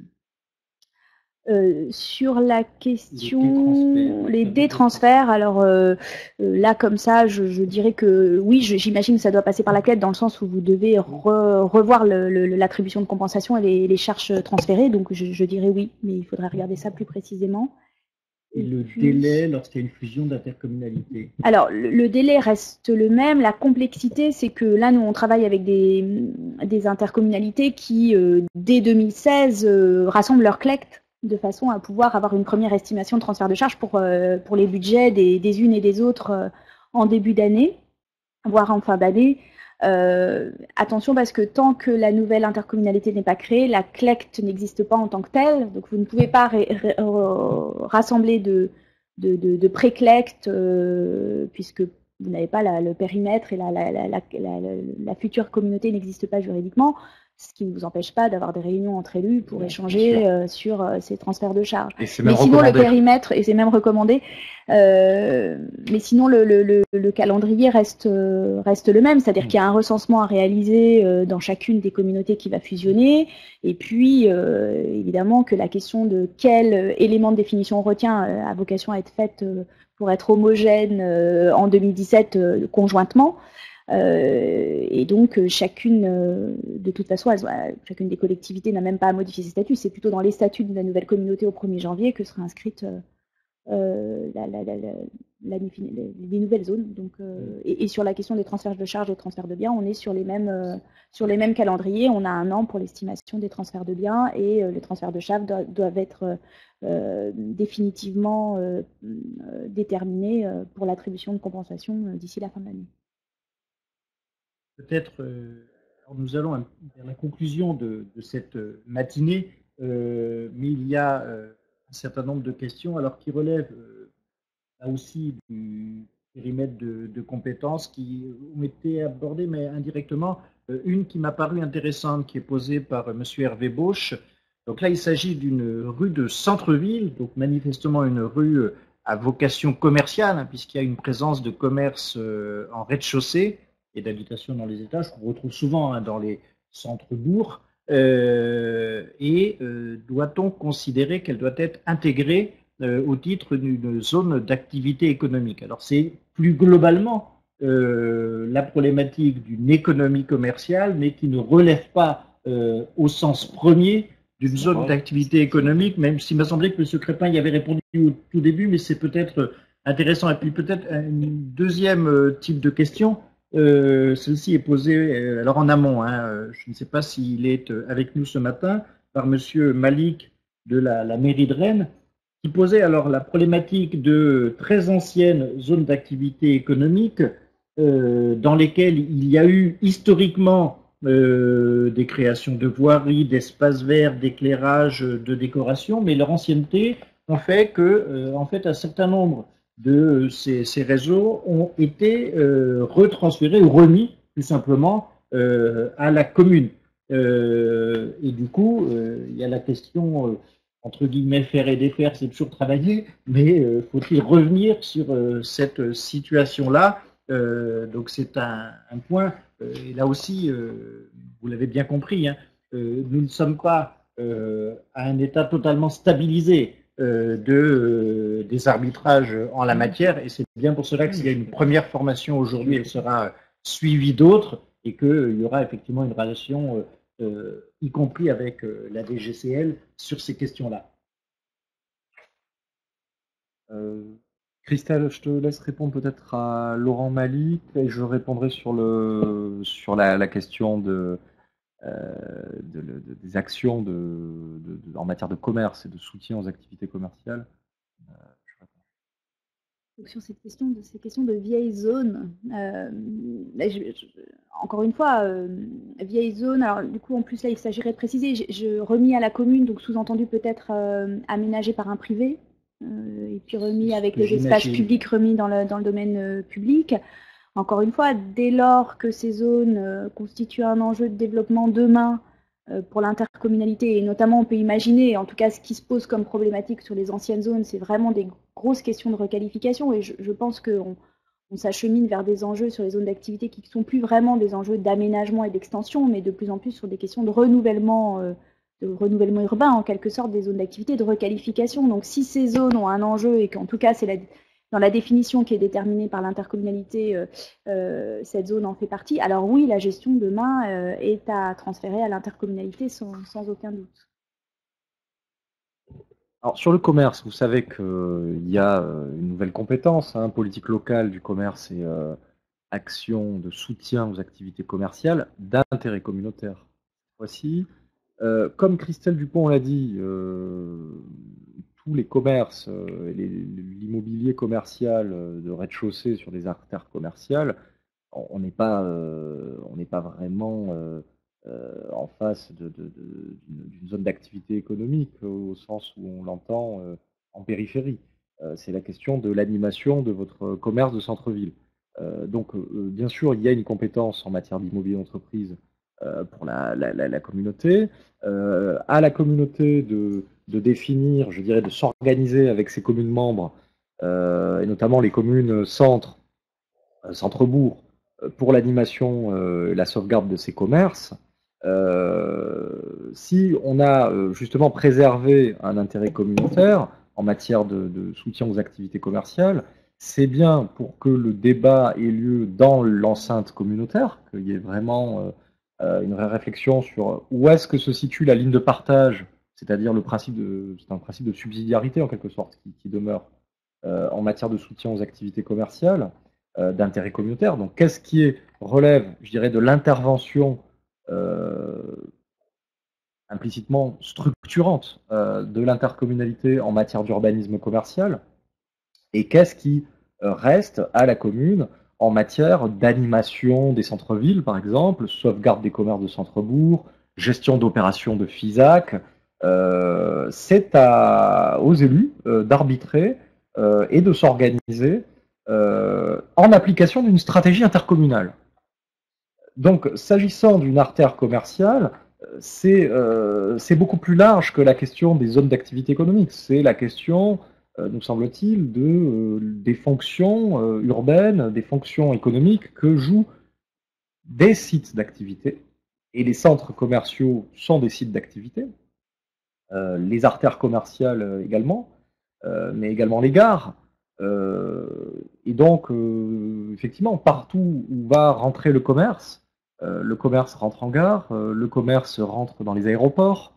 Euh, sur la question, les détransferts, alors euh, là comme ça, je, je dirais que oui, j'imagine que ça doit passer par la C L E D dans le sens où vous devez re, revoir l'attribution de compensation et les, les charges transférées, donc je, je dirais oui, mais il faudrait regarder ça plus précisément. Et le délai lorsqu'il y a une fusion d'intercommunalité? Alors, le, le délai reste le même. La complexité, c'est que là, nous, on travaille avec des, des intercommunalités qui, euh, dès deux mille seize, euh, rassemblent leur C L E C T de façon à pouvoir avoir une première estimation de transfert de charges pour, euh, pour les budgets des, des unes et des autres euh, en début d'année, voire en fin d'année. Euh, attention parce que tant que la nouvelle intercommunalité n'est pas créée, la C L E C T n'existe pas en tant que telle, donc vous ne pouvez pas rassembler de, de, de, de pré-C L E C T euh, puisque vous n'avez pas la, le périmètre et la, la, la, la, la, la future communauté n'existe pas juridiquement, ce qui ne vous empêche pas d'avoir des réunions entre élus pour ouais, échanger euh, sur euh, ces transferts de charges. Mais sinon, le périmètre, et c'est même recommandé, euh, mais sinon, le, le, le, le calendrier reste, euh, reste le même, c'est-à-dire mmh. qu'il y a un recensement à réaliser euh, dans chacune des communautés qui va fusionner, et puis, euh, évidemment, que la question de quel élément de définition on retient euh, a vocation à être faite euh, pour être homogène euh, en deux mille dix-sept euh, conjointement. Euh, et donc chacune, euh, de toute façon, elles, chacune des collectivités n'a même pas à modifier ses statuts. C'est plutôt dans les statuts de la nouvelle communauté au premier janvier que sera inscrite euh, la, la, la, la, la, les nouvelles zones. Donc, euh, et, et sur la question des transferts de charges et des transferts de biens, on est sur les mêmes, euh, sur les mêmes calendriers. On a un an pour l'estimation des transferts de biens et euh, les transferts de charges doivent, doivent être euh, définitivement euh, déterminés euh, pour l'attribution de compensation euh, d'ici la fin de l'année. Peut-être, euh, nous allons vers la conclusion de, de cette matinée, euh, mais il y a euh, un certain nombre de questions, alors qui relèvent euh, là aussi du périmètre de, de compétences qui ont été abordées, mais indirectement. Euh, une qui m'a paru intéressante, qui est posée par euh, monsieur Hervé Bauche. Donc là, il s'agit d'une rue de centre-ville, donc manifestement une rue euh, à vocation commerciale, hein, puisqu'il y a une présence de commerce euh, en rez-de-chaussée et d'habitation dans les étages, qu'on retrouve souvent hein, dans les centres-bourgs. Euh, et euh, doit-on considérer qu'elle doit être intégrée euh, au titre d'une zone d'activité économique? Alors c'est plus globalement euh, la problématique d'une économie commerciale, mais qui ne relève pas euh, au sens premier d'une zone d'activité économique, même s'il m'a semblé que M. Crépin y avait répondu au tout début, mais c'est peut-être intéressant. Et puis peut-être un deuxième type de question. Euh, celle-ci est posée euh, alors en amont. Hein, je ne sais pas s'il est avec nous ce matin par Monsieur Malik de la, la mairie de Rennes, qui posait alors la problématique de très anciennes zones d'activité économique euh, dans lesquelles il y a eu historiquement euh, des créations de voiries, d'espaces verts, d'éclairage, de décoration, mais leur ancienneté ont fait que, euh, en fait, un certain nombre de ces, ces réseaux ont été euh, retransférés ou remis tout simplement euh, à la commune. Euh, et du coup, euh, il y a la question, euh, entre guillemets, faire et défaire, c'est toujours travailler, mais euh, faut-il revenir sur euh, cette situation-là? euh, Donc c'est un, un point, euh, et là aussi, euh, vous l'avez bien compris, hein, euh, nous ne sommes pas euh, à un état totalement stabilisé Euh, de, euh, des arbitrages en la matière, et c'est bien pour cela que s'il y a une première formation aujourd'hui, elle sera suivie d'autres, et qu'il euh, y aura effectivement une relation, euh, euh, y compris avec euh, la D G C L, sur ces questions-là. Euh, Christelle, je te laisse répondre peut-être à Laurent Malik, et je répondrai sur, le, sur la, la question de, euh, de, de, des actions de, de, de, en matière de commerce et de soutien aux activités commerciales. Donc sur cette question de ces questions de vieilles zones, euh, je, je, encore une fois, euh, vieilles zones. Alors du coup, en plus là, il s'agirait de préciser, je, je remis à la commune, donc sous-entendu peut-être euh, aménagé par un privé, euh, et puis remis avec les espaces publics remis dans le dans le domaine euh, public. Encore une fois, dès lors que ces zones euh, constituent un enjeu de développement demain euh, pour l'intercommunalité, et notamment on peut imaginer, en tout cas ce qui se pose comme problématique sur les anciennes zones, c'est vraiment des grosses questions de requalification, et je, je pense qu'on on s'achemine vers des enjeux sur les zones d'activité qui ne sont plus vraiment des enjeux d'aménagement et d'extension, mais de plus en plus sur des questions de renouvellement, euh, de renouvellement urbain, en quelque sorte, des zones d'activité, de requalification. Donc si ces zones ont un enjeu, et qu'en tout cas c'est la dans la définition qui est déterminée par l'intercommunalité, euh, euh, cette zone en fait partie. Alors oui, la gestion demain euh, est à transférer à l'intercommunalité sans, sans aucun doute. Alors sur le commerce, vous savez qu'il y a une nouvelle compétence, hein, politique locale du commerce et euh, action de soutien aux activités commerciales d'intérêt communautaire. Voici, euh, comme Christelle Dupont l'a dit, euh, tous les commerces, euh, l'immobilier commercial de rez-de-chaussée sur des artères commerciales, on n'est pas, euh, on n'est pas vraiment euh, euh, en face de, de, de, d'une zone d'activité économique au sens où on l'entend euh, en périphérie. Euh, c'est la question de l'animation de votre commerce de centre-ville. Euh, donc, euh, bien sûr, il y a une compétence en matière d'immobilier d'entreprise euh, pour la, la, la, la communauté. Euh, à la communauté de, de définir, je dirais, de s'organiser avec ses communes membres, euh, et notamment les communes centres, euh, centre-bourg, pour l'animation, euh, la sauvegarde de ces commerces. Euh, si on a euh, justement préservé un intérêt communautaire en matière de, de soutien aux activités commerciales, c'est bien pour que le débat ait lieu dans l'enceinte communautaire, qu'il y ait vraiment euh, une vraie réflexion sur où est-ce que se situe la ligne de partage, c'est-à-dire le principe de, c'est un principe de subsidiarité en quelque sorte qui, qui demeure euh, en matière de soutien aux activités commerciales euh, d'intérêt communautaire. Donc, qu'est-ce qui est, relève, je dirais, de l'intervention euh, implicitement structurante euh, de l'intercommunalité en matière d'urbanisme commercial, et qu'est-ce qui euh, reste à la commune en matière d'animation des centres-villes, par exemple, sauvegarde des commerces de centre-bourg, gestion d'opérations de FISAC, euh, c'est à, aux élus euh, d'arbitrer euh, et de s'organiser euh, en application d'une stratégie intercommunale. Donc, s'agissant d'une artère commerciale, c'est euh, beaucoup plus large que la question des zones d'activité économique. C'est la question, euh, nous semble-t-il, de, euh, des fonctions euh, urbaines, des fonctions économiques que jouent des sites d'activité. Et les centres commerciaux sont des sites d'activité. Euh, les artères commerciales également, euh, mais également les gares. Euh, et donc, euh, effectivement, partout où va rentrer le commerce, euh, le commerce rentre en gare, euh, le commerce rentre dans les aéroports,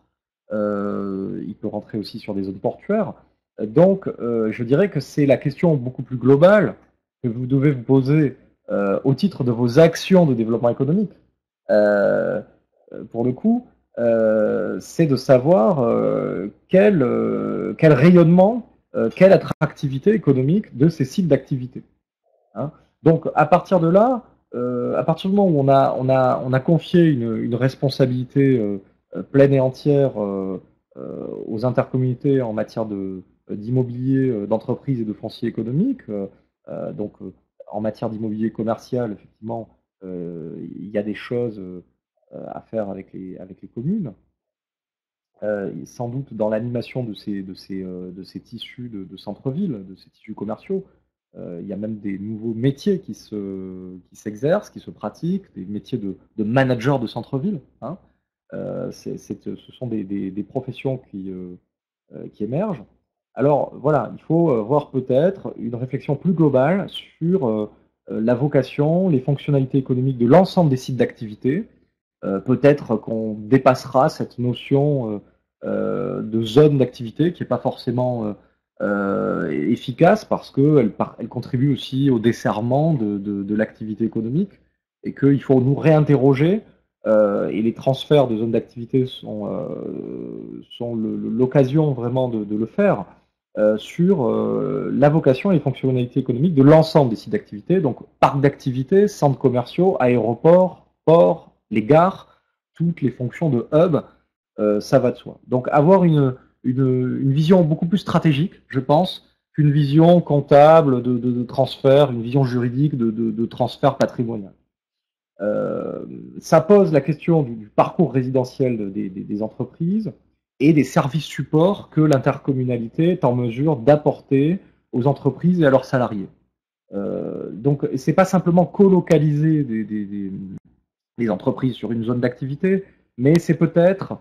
euh, il peut rentrer aussi sur des zones portuaires. Donc, euh, je dirais que c'est la question beaucoup plus globale que vous devez vous poser euh, au titre de vos actions de développement économique. Euh, pour le coup, euh, c'est de savoir euh, quel, euh, quel rayonnement, euh, quelle attractivité économique de ces sites d'activité. Hein. Donc, à partir de là, euh, à partir du moment où on a, on a, on a confié une, une responsabilité euh, pleine et entière euh, euh, aux intercommunautés en matière de d'immobilier, euh, d'entreprise et de foncier économique, euh, donc euh, en matière d'immobilier commercial, effectivement, euh, il y a des choses euh, à faire avec les, avec les communes. Euh, sans doute dans l'animation de ces, de, ces, euh, de ces tissus de, de centre-ville, de ces tissus commerciaux. Euh, il y a même des nouveaux métiers qui se, qui s'exercent, qui se pratiquent, des métiers de, de manager de centre-ville. Hein. Euh, c'est, c'est, ce sont des, des, des professions qui, euh, qui émergent. Alors voilà, il faut voir peut-être une réflexion plus globale sur euh, la vocation, les fonctionnalités économiques de l'ensemble des sites d'activité. Euh, peut-être qu'on dépassera cette notion euh, euh, de zone d'activité qui n'est pas forcément euh, euh, efficace parce qu'elle elle contribue aussi au desserrement de, de, de l'activité économique et qu'il faut nous réinterroger euh, et les transferts de zones d'activité sont, euh, sont l'occasion vraiment de, de le faire euh, sur euh, la vocation et les fonctionnalités économiques de l'ensemble des sites d'activité, donc parcs d'activité, centres commerciaux, aéroports, ports, les gares, toutes les fonctions de hub, euh, ça va de soi. Donc avoir une, une, une vision beaucoup plus stratégique, je pense, qu'une vision comptable de, de, de transfert, une vision juridique de, de, de transfert patrimonial. Euh, ça pose la question du, du parcours résidentiel des, des, des entreprises et des services supports que l'intercommunalité est en mesure d'apporter aux entreprises et à leurs salariés. Euh, donc, c'est pas simplement colocaliser des, des, des, des entreprises sur une zone d'activité, mais c'est peut-être,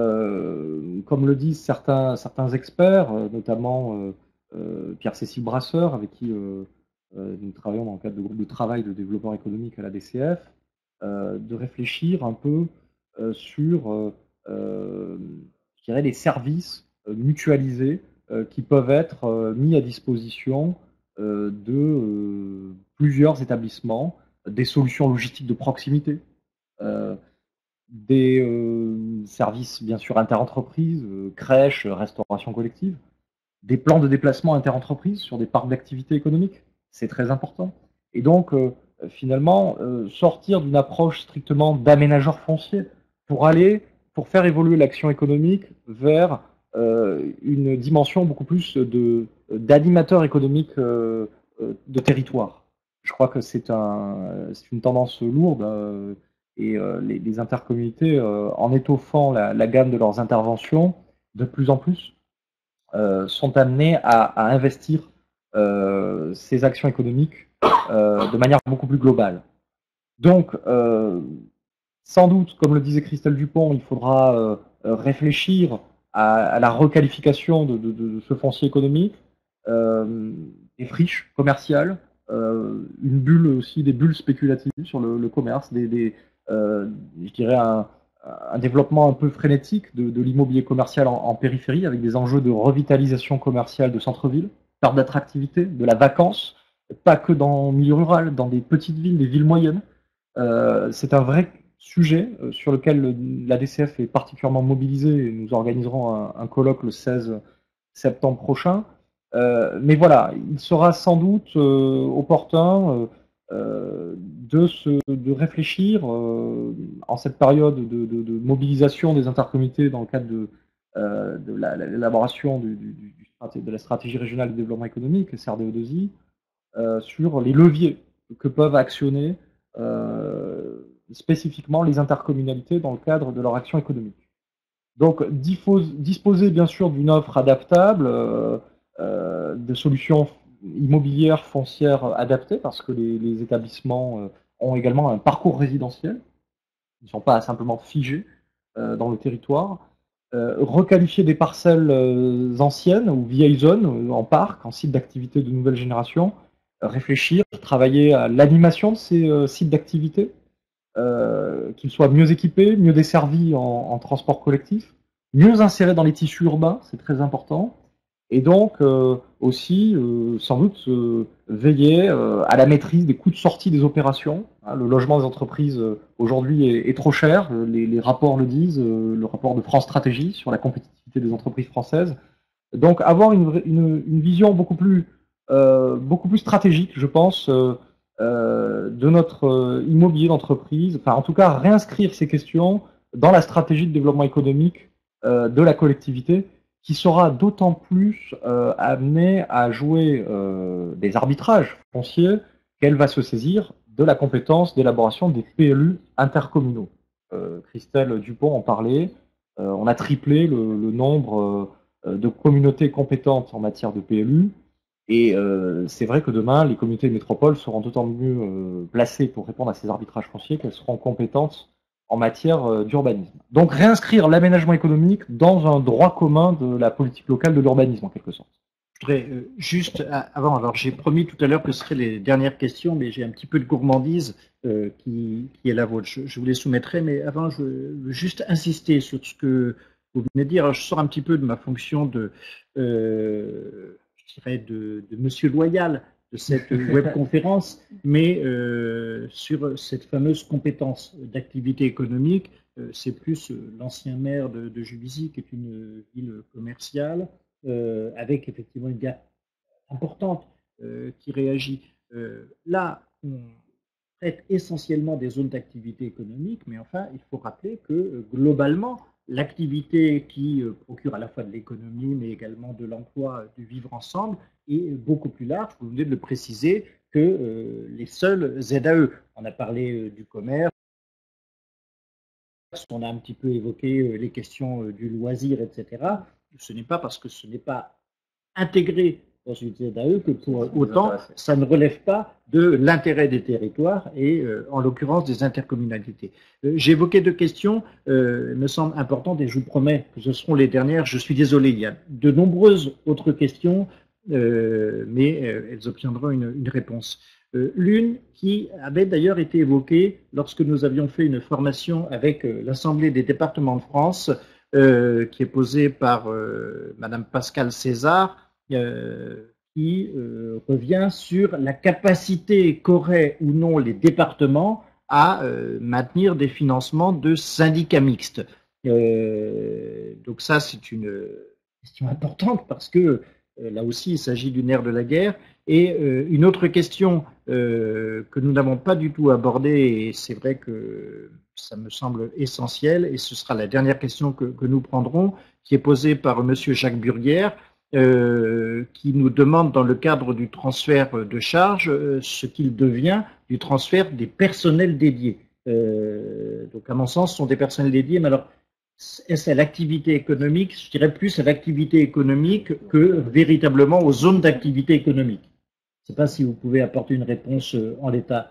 euh, comme le disent certains, certains experts, notamment euh, euh, Pierre-Cécile Brasseur, avec qui euh, euh, nous travaillons dans le cadre de groupe de travail de développement économique à la D C F, euh, de réfléchir un peu euh, sur, euh, euh, je dirais, les services euh, mutualisés euh, qui peuvent être euh, mis à disposition euh, de euh, plusieurs établissements, des solutions logistiques de proximité, euh, des euh, services bien sûr interentreprises, euh, crèches, restauration collective, des plans de déplacement interentreprises sur des parcs d'activité économique, c'est très important. Et donc, euh, finalement, euh, sortir d'une approche strictement d'aménageur foncier pour aller, pour faire évoluer l'action économique vers euh, une dimension beaucoup plus de d'animateur économique euh, de territoire. Je crois que c'est un, c'est une tendance lourde euh, et euh, les, les intercommunautés, euh, en étoffant la, la gamme de leurs interventions, de plus en plus, Euh, sont amenés à, à investir euh, ces actions économiques euh, de manière beaucoup plus globale. Donc, euh, sans doute, comme le disait Christelle Dupont, il faudra euh, réfléchir à, à la requalification de, de, de ce foncier économique, euh, des friches commerciales, euh, une bulle aussi, des bulles spéculatives sur le, le commerce, des, des euh, je dirais un, un développement un peu frénétique de, de l'immobilier commercial en, en périphérie, avec des enjeux de revitalisation commerciale de centre-ville, perte d'attractivité, de la vacance, pas que dans le milieu rural, dans des petites villes, des villes moyennes. Euh, c'est un vrai sujet euh, sur lequel le, la D C F est particulièrement mobilisée et nous organiserons un, un colloque le seize septembre prochain. Euh, mais voilà, il sera sans doute euh, opportun euh, euh, de, se, de réfléchir euh, en cette période de, de, de mobilisation des intercommunautés dans le cadre de, euh, de l'élaboration du, du, du, de la stratégie régionale de développement économique, C R D E deux I, euh, sur les leviers que peuvent actionner euh, spécifiquement les intercommunalités dans le cadre de leur action économique. Donc, disposer bien sûr d'une offre adaptable, euh, euh, de solutions immobilières, foncières adaptées, parce que les, les établissements euh, ont également un parcours résidentiel. Ils ne sont pas simplement figés euh, dans le territoire. Euh, requalifier des parcelles euh, anciennes ou vieilles zones, euh, en parc, en sites d'activité de nouvelle génération. Euh, réfléchir, travailler à l'animation de ces euh, sites d'activité, euh, qu'ils soient mieux équipés, mieux desservis en, en transport collectif, mieux insérés dans les tissus urbains, c'est très important. Et donc euh, aussi, euh, sans doute, euh, veiller euh, à la maîtrise des coûts de sortie des opérations. Hein, le logement des entreprises euh, aujourd'hui est, est trop cher, euh, les, les rapports le disent, euh, le rapport de France Stratégie sur la compétitivité des entreprises françaises. Donc avoir une, une, une vision beaucoup plus, euh, beaucoup plus stratégique, je pense, euh, euh, de notre euh, immobilier d'entreprise, enfin en tout cas réinscrire ces questions dans la stratégie de développement économique euh, de la collectivité, qui sera d'autant plus euh, amenée à jouer euh, des arbitrages fonciers qu'elle va se saisir de la compétence d'élaboration des P L U intercommunaux. Euh, Christelle Dupont en parlait, euh, on a triplé le, le nombre euh, de communautés compétentes en matière de P L U, et euh, c'est vrai que demain, les communautés de métropole seront d'autant mieux euh, placées pour répondre à ces arbitrages fonciers qu'elles seront compétentes en matière d'urbanisme. Donc réinscrire l'aménagement économique dans un droit commun de la politique locale de l'urbanisme, en quelque sorte. Je voudrais euh, juste avant, alors j'ai promis tout à l'heure que ce seraient les dernières questions, mais j'ai un petit peu de gourmandise euh, qui, qui est la vôtre. Je, je vous les soumettrai, mais avant, je veux juste insister sur ce que vous venez de dire. Alors, je sors un petit peu de ma fonction de, euh, je dirais, de, de monsieur loyal de cette webconférence, mais euh, sur cette fameuse compétence d'activité économique, euh, c'est plus euh, l'ancien maire de, de Juvisy, qui est une ville commerciale, euh, avec effectivement une gare importante euh, qui réagit. Euh, là, on traite essentiellement des zones d'activité économique, mais enfin, il faut rappeler que euh, globalement, l'activité qui euh, procure à la fois de l'économie, mais également de l'emploi, du vivre ensemble, est beaucoup plus large. Vous venez de le préciser que euh, les seuls Z A E. On a parlé euh, du commerce, on a un petit peu évoqué euh, les questions euh, du loisir, et cetera. Ce n'est pas parce que ce n'est pas intégré dans une Z A E que pour autant, ça ne relève pas de l'intérêt des territoires et euh, en l'occurrence des intercommunalités. Euh, J'ai évoqué deux questions, euh, me semblent importantes et je vous promets que ce seront les dernières. Je suis désolé, il y a de nombreuses autres questions, euh, mais euh, elles obtiendront une, une réponse. Euh, L'une qui avait d'ailleurs été évoquée lorsque nous avions fait une formation avec euh, l'Assemblée des départements de France, euh, qui est posée par euh, Madame Pascale César, Euh, qui euh, revient sur la capacité qu'auraient ou non les départements à euh, maintenir des financements de syndicats mixtes. Euh, donc ça, c'est une question importante parce que euh, là aussi, il s'agit du nerf de la guerre. Et euh, une autre question euh, que nous n'avons pas du tout abordée, et c'est vrai que ça me semble essentiel, et ce sera la dernière question que, que nous prendrons, qui est posée par Monsieur Jacques Burguière, Euh, qui nous demande dans le cadre du transfert de charges euh, ce qu'il devient du transfert des personnels dédiés. Euh, donc à mon sens, ce sont des personnels dédiés, mais alors est-ce à l'activité économique? Je dirais plus à l'activité économique que véritablement aux zones d'activité économique. Je ne sais pas si vous pouvez apporter une réponse en l'état.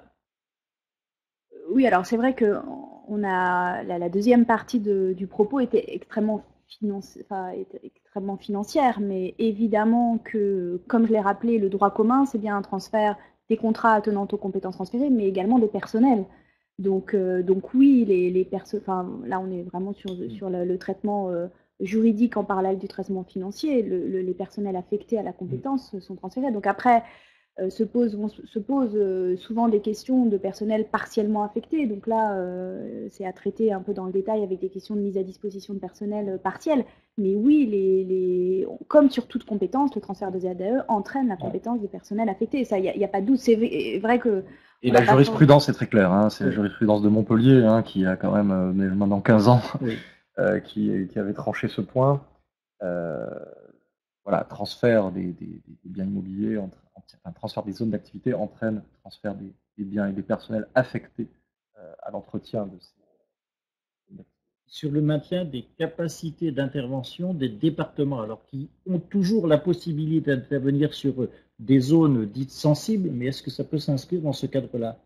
Oui, alors c'est vrai que on a la, la deuxième partie de, du propos était extrêmement Finance, enfin, est extrêmement financière, mais évidemment que, comme je l'ai rappelé, le droit commun, c'est bien un transfert des contrats attenant aux compétences transférées, mais également des personnels. Donc, euh, donc oui, les, les perso enfin, là, on est vraiment sur, sur le, le traitement euh, juridique en parallèle du traitement financier. Le, le, les personnels affectés à la compétence sont transférés. Donc après, euh, se posent se pose, euh, souvent des questions de personnel partiellement affecté. Donc là, euh, c'est à traiter un peu dans le détail avec des questions de mise à disposition de personnel euh, partiel. Mais oui, les, les, comme sur toute compétence, le transfert de Z A E entraîne la compétence des personnels affectés. Ça, il n'y a, a pas de doute. C'est vrai que... Et la jurisprudence est très claire. Hein. C'est oui. La jurisprudence de Montpellier, hein, qui a quand même euh, maintenant quinze ans, oui. euh, qui, qui avait tranché ce point. euh, voilà, transfert des, des, des biens immobiliers, entre, enfin, transfert des zones d'activité entraîne transfert des, des biens et des personnels affectés euh, à l'entretien de ces zones d'activité. Sur le maintien des capacités d'intervention des départements, alors qui ont toujours la possibilité d'intervenir sur des zones dites sensibles, mais est-ce que ça peut s'inscrire dans ce cadre-là?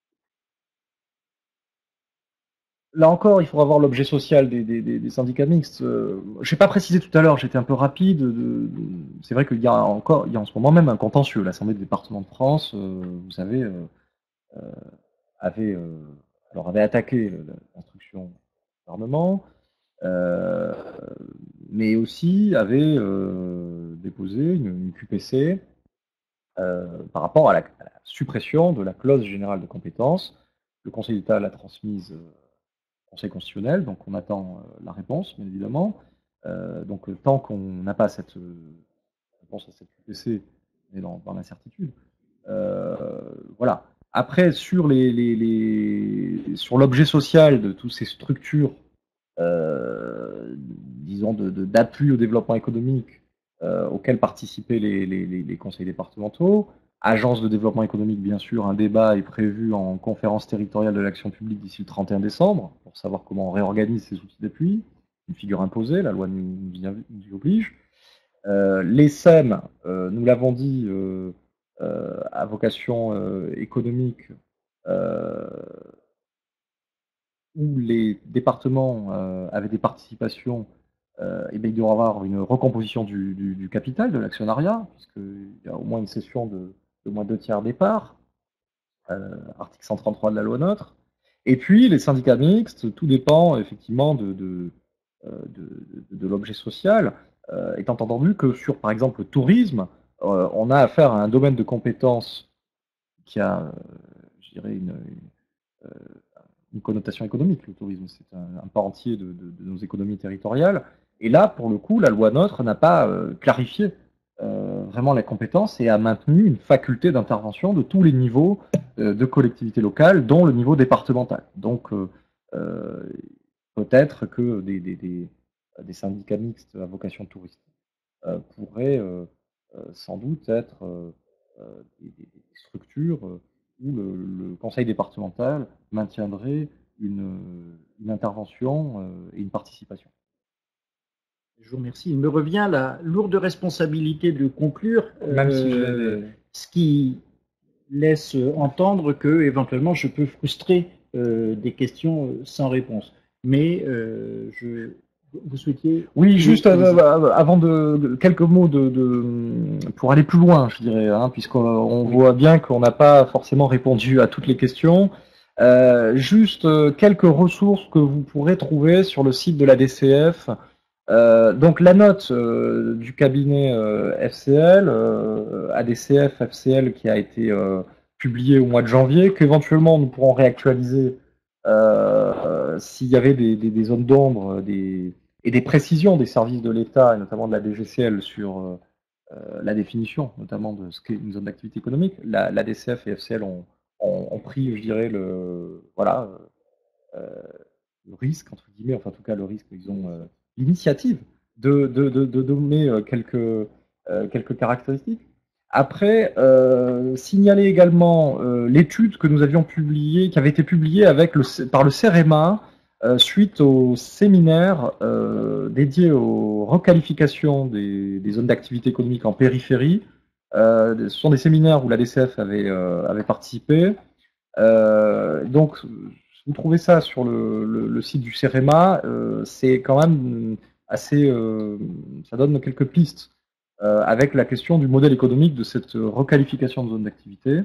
Là encore, il faudra voir l'objet social des, des, des, des syndicats mixtes. Euh, je n'ai pas précisé tout à l'heure, j'étais un peu rapide. De, de, c'est vrai qu'il y a encore, il y a en ce moment même un contentieux. L'Assemblée des départements de France, euh, vous savez, euh, euh, avait, euh, alors avait attaqué l'instruction du gouvernement, euh, mais aussi avait euh, déposé une, une Q P C euh, par rapport à la, à la suppression de la clause générale de compétence. Le Conseil d'État l'a transmise euh, Conseil constitutionnel, donc on attend euh, la réponse, bien évidemment. Euh, donc tant qu'on n'a pas cette euh, réponse à cette Q P C, on est dans, dans l'incertitude. Euh, voilà. Après, sur les, les, les sur l'objet social de toutes ces structures, euh, disons de, de, d'appui au développement économique euh, auxquelles participaient les, les, les conseils départementaux. Agence de développement économique, bien sûr, un débat est prévu en conférence territoriale de l'action publique d'ici le trente et un décembre pour savoir comment on réorganise ces outils d'appui. Une figure imposée, la loi nous, nous y oblige. Euh, les S E M, euh, nous l'avons dit, euh, euh, à vocation euh, économique, euh, où les départements euh, avaient des participations, euh, et bien il doit y avoir une recomposition du, du, du capital, de l'actionnariat, puisqu'il y a au moins une cession de au moins deux tiers des parts, euh, article cent trente-trois de la loi NOTRe. Et puis les syndicats mixtes, tout dépend effectivement de, de, de, de, de l'objet social, euh, étant entendu que sur par exemple le tourisme, euh, on a affaire à un domaine de compétences qui a, euh, je dirais, une, une, euh, une connotation économique. Le tourisme, c'est un, un part entier de, de, de nos économies territoriales. Et là, pour le coup, la loi NOTRe n'a pas euh, clarifié Euh, vraiment la compétence et a maintenu une faculté d'intervention de tous les niveaux euh, de collectivités locales, dont le niveau départemental. Donc, euh, euh, peut-être que des, des, des, des syndicats mixtes à vocation touristique euh, pourraient euh, euh, sans doute être euh, des, des, des structures où le, le conseil départemental maintiendrait une, une intervention euh, et une participation. Je vous remercie. Il me revient la lourde responsabilité de conclure, Même euh, si je des... ce qui laisse entendre que éventuellement je peux frustrer euh, des questions sans réponse. Mais euh, je, vous souhaitiez... Oui, juste euh, avant de, de quelques mots de, de pour aller plus loin, je dirais, hein, puisqu'on oui. voit bien qu'on n'a pas forcément répondu à toutes les questions. Euh, juste euh, quelques ressources que vous pourrez trouver sur le site de la D C F. Euh, donc la note euh, du cabinet euh, F C L, euh, A D C F, F C L, qui a été euh, publiée au mois de janvier, qu'éventuellement nous pourrons réactualiser euh, euh, s'il y avait des, des, des zones d'ombre des, et des précisions des services de l'État, et notamment de la D G C L, sur euh, la définition, notamment de ce qu'est une zone d'activité économique. La, la D C F et F C L ont, ont, ont pris, je dirais, le, voilà, euh, le risque, entre guillemets, enfin en tout cas le risque, ils ont... Euh, l'initiative de, de, de, de donner quelques, euh, quelques caractéristiques. Après, euh, signaler également euh, l'étude que nous avions publiée, qui avait été publiée avec le, par le CEREMA euh, suite au séminaire euh, dédié aux requalifications des, des zones d'activité économique en périphérie. Euh, ce sont des séminaires où la D C F avait, euh, avait participé. Euh, donc, vous trouvez ça sur le, le, le site du CEREMA, euh, c'est quand même assez, euh, ça donne quelques pistes euh, avec la question du modèle économique de cette requalification de zone d'activité.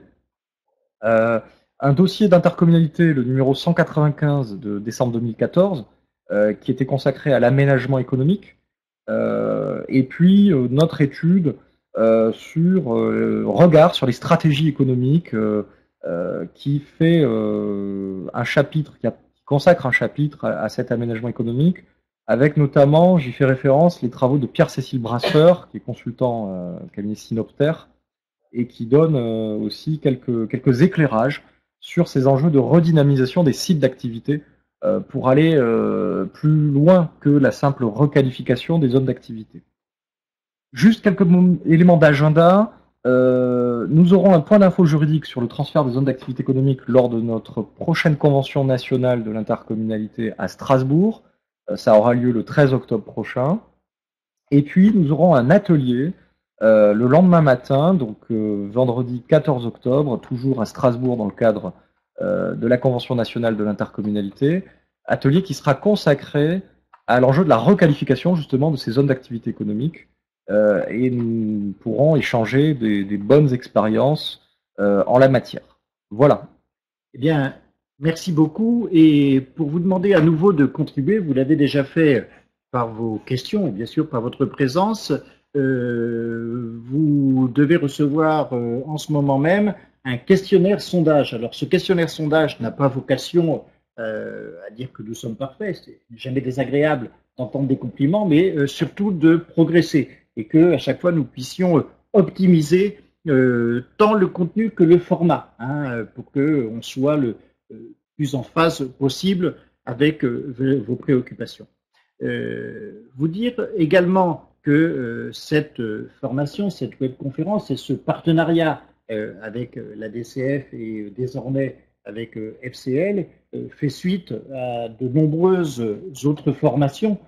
Euh, un dossier d'intercommunalité, le numéro cent quatre-vingt-quinze de décembre deux mille quatorze, euh, qui était consacré à l'aménagement économique, euh, et puis euh, notre étude euh, sur euh, regard sur les stratégies économiques. Euh, Euh, qui fait euh, un chapitre, qui, a, qui consacre un chapitre à, à cet aménagement économique, avec notamment, j'y fais référence, les travaux de Pierre-Cécile Brasseur, qui est consultant euh, cabinet Synopter, et qui donne euh, aussi quelques, quelques éclairages sur ces enjeux de redynamisation des sites d'activité euh, pour aller euh, plus loin que la simple requalification des zones d'activité. Juste quelques éléments d'agenda. Euh, nous aurons un point d'info juridique sur le transfert des zones d'activité économique lors de notre prochaine convention nationale de l'intercommunalité à Strasbourg. Euh, ça aura lieu le treize octobre prochain. Et puis, nous aurons un atelier euh, le lendemain matin, donc euh, vendredi quatorze octobre, toujours à Strasbourg dans le cadre euh, de la convention nationale de l'intercommunalité. Atelier qui sera consacré à l'enjeu de la requalification justement de ces zones d'activité économique. Euh, et nous pourrons échanger des, des bonnes expériences euh, en la matière. Voilà. Eh bien, merci beaucoup. Et pour vous demander à nouveau de contribuer, vous l'avez déjà fait par vos questions et bien sûr par votre présence. Euh, vous devez recevoir euh, en ce moment même un questionnaire sondage. Alors, ce questionnaire sondage n'a pas vocation euh, à dire que nous sommes parfaits. C'est jamais désagréable d'entendre des compliments, mais euh, surtout de progresser. Et que à chaque fois nous puissions optimiser euh, tant le contenu que le format, hein, pour que on soit le euh, plus en phase possible avec euh, vos préoccupations. Euh, vous dire également que euh, cette formation, cette webconférence et ce partenariat euh, avec la D C F et euh, désormais avec euh, F C L euh, fait suite à de nombreuses autres formations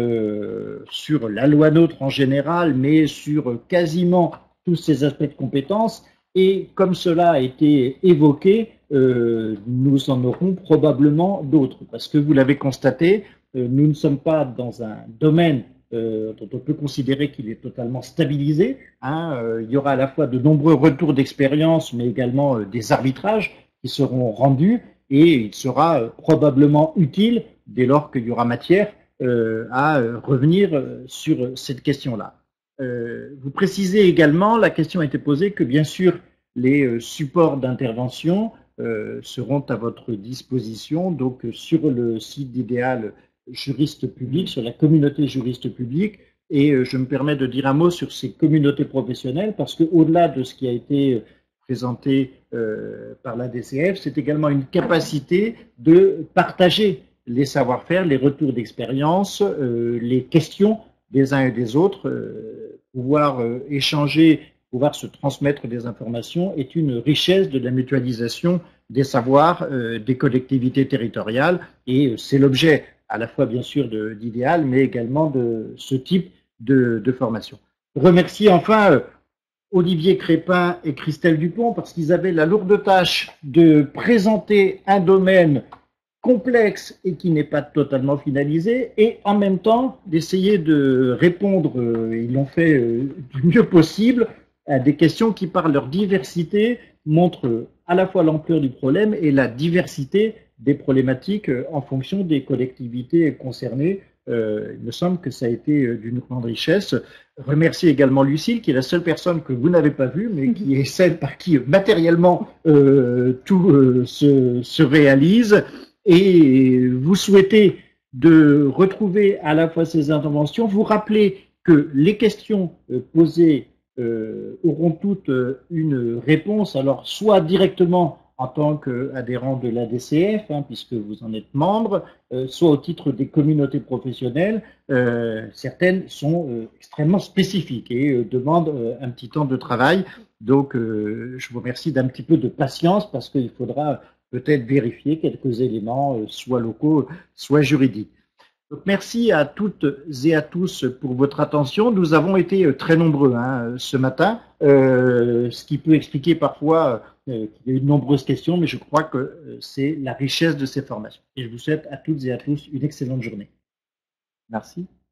Euh, sur la loi NOTRe en général, mais sur quasiment tous ces aspects de compétences. Et comme cela a été évoqué, euh, nous en aurons probablement d'autres. Parce que vous l'avez constaté, euh, nous ne sommes pas dans un domaine euh, dont on peut considérer qu'il est totalement stabilisé. Hein. Euh, il y aura à la fois de nombreux retours d'expérience, mais également euh, des arbitrages qui seront rendus. Et il sera euh, probablement utile, dès lors qu'il y aura matière, Euh, à euh, revenir euh, sur cette question-là. Euh, vous précisez également, la question a été posée, que bien sûr les euh, supports d'intervention euh, seront à votre disposition, donc euh, sur le site d'Idéal Juriste Public, sur la communauté juriste publique, et euh, je me permets de dire un mot sur ces communautés professionnelles, parce qu'au-delà de ce qui a été présenté euh, par la D C F, c'est également une capacité de partager les savoir-faire, les retours d'expérience, euh, les questions des uns et des autres, euh, pouvoir euh, échanger, pouvoir se transmettre des informations est une richesse de la mutualisation des savoirs euh, des collectivités territoriales et euh, c'est l'objet à la fois bien sûr d'Idéal, mais également de ce type de, de formation. Je remercie enfin euh, Olivier Crépin et Christelle Dupont parce qu'ils avaient la lourde tâche de présenter un domaine complexe et qui n'est pas totalement finalisé, et en même temps d'essayer de répondre, euh, ils l'ont fait euh, du mieux possible, à des questions qui, par leur diversité, montrent à la fois l'ampleur du problème et la diversité des problématiques euh, en fonction des collectivités concernées. Euh, il me semble que ça a été euh, d'une grande richesse. Remercier également Lucille, qui est la seule personne que vous n'avez pas vue, mais qui est celle par qui matériellement euh, tout euh, se, se réalise. Et vous souhaitez de retrouver à la fois ces interventions, vous rappelez que les questions posées euh, auront toutes une réponse, alors soit directement en tant qu'adhérent de la D C F, hein, puisque vous en êtes membre, euh, soit au titre des communautés professionnelles. Euh, certaines sont euh, extrêmement spécifiques et euh, demandent euh, un petit temps de travail. Donc, euh, je vous remercie d'un petit peu de patience parce qu'il faudra peut-être vérifier quelques éléments, euh, soit locaux, soit juridiques. Donc, merci à toutes et à tous pour votre attention. Nous avons été très nombreux hein, ce matin, euh, ce qui peut expliquer parfois euh, qu'il y a eu de nombreuses questions, mais je crois que euh, c'est la richesse de ces formations. Et je vous souhaite à toutes et à tous une excellente journée. Merci.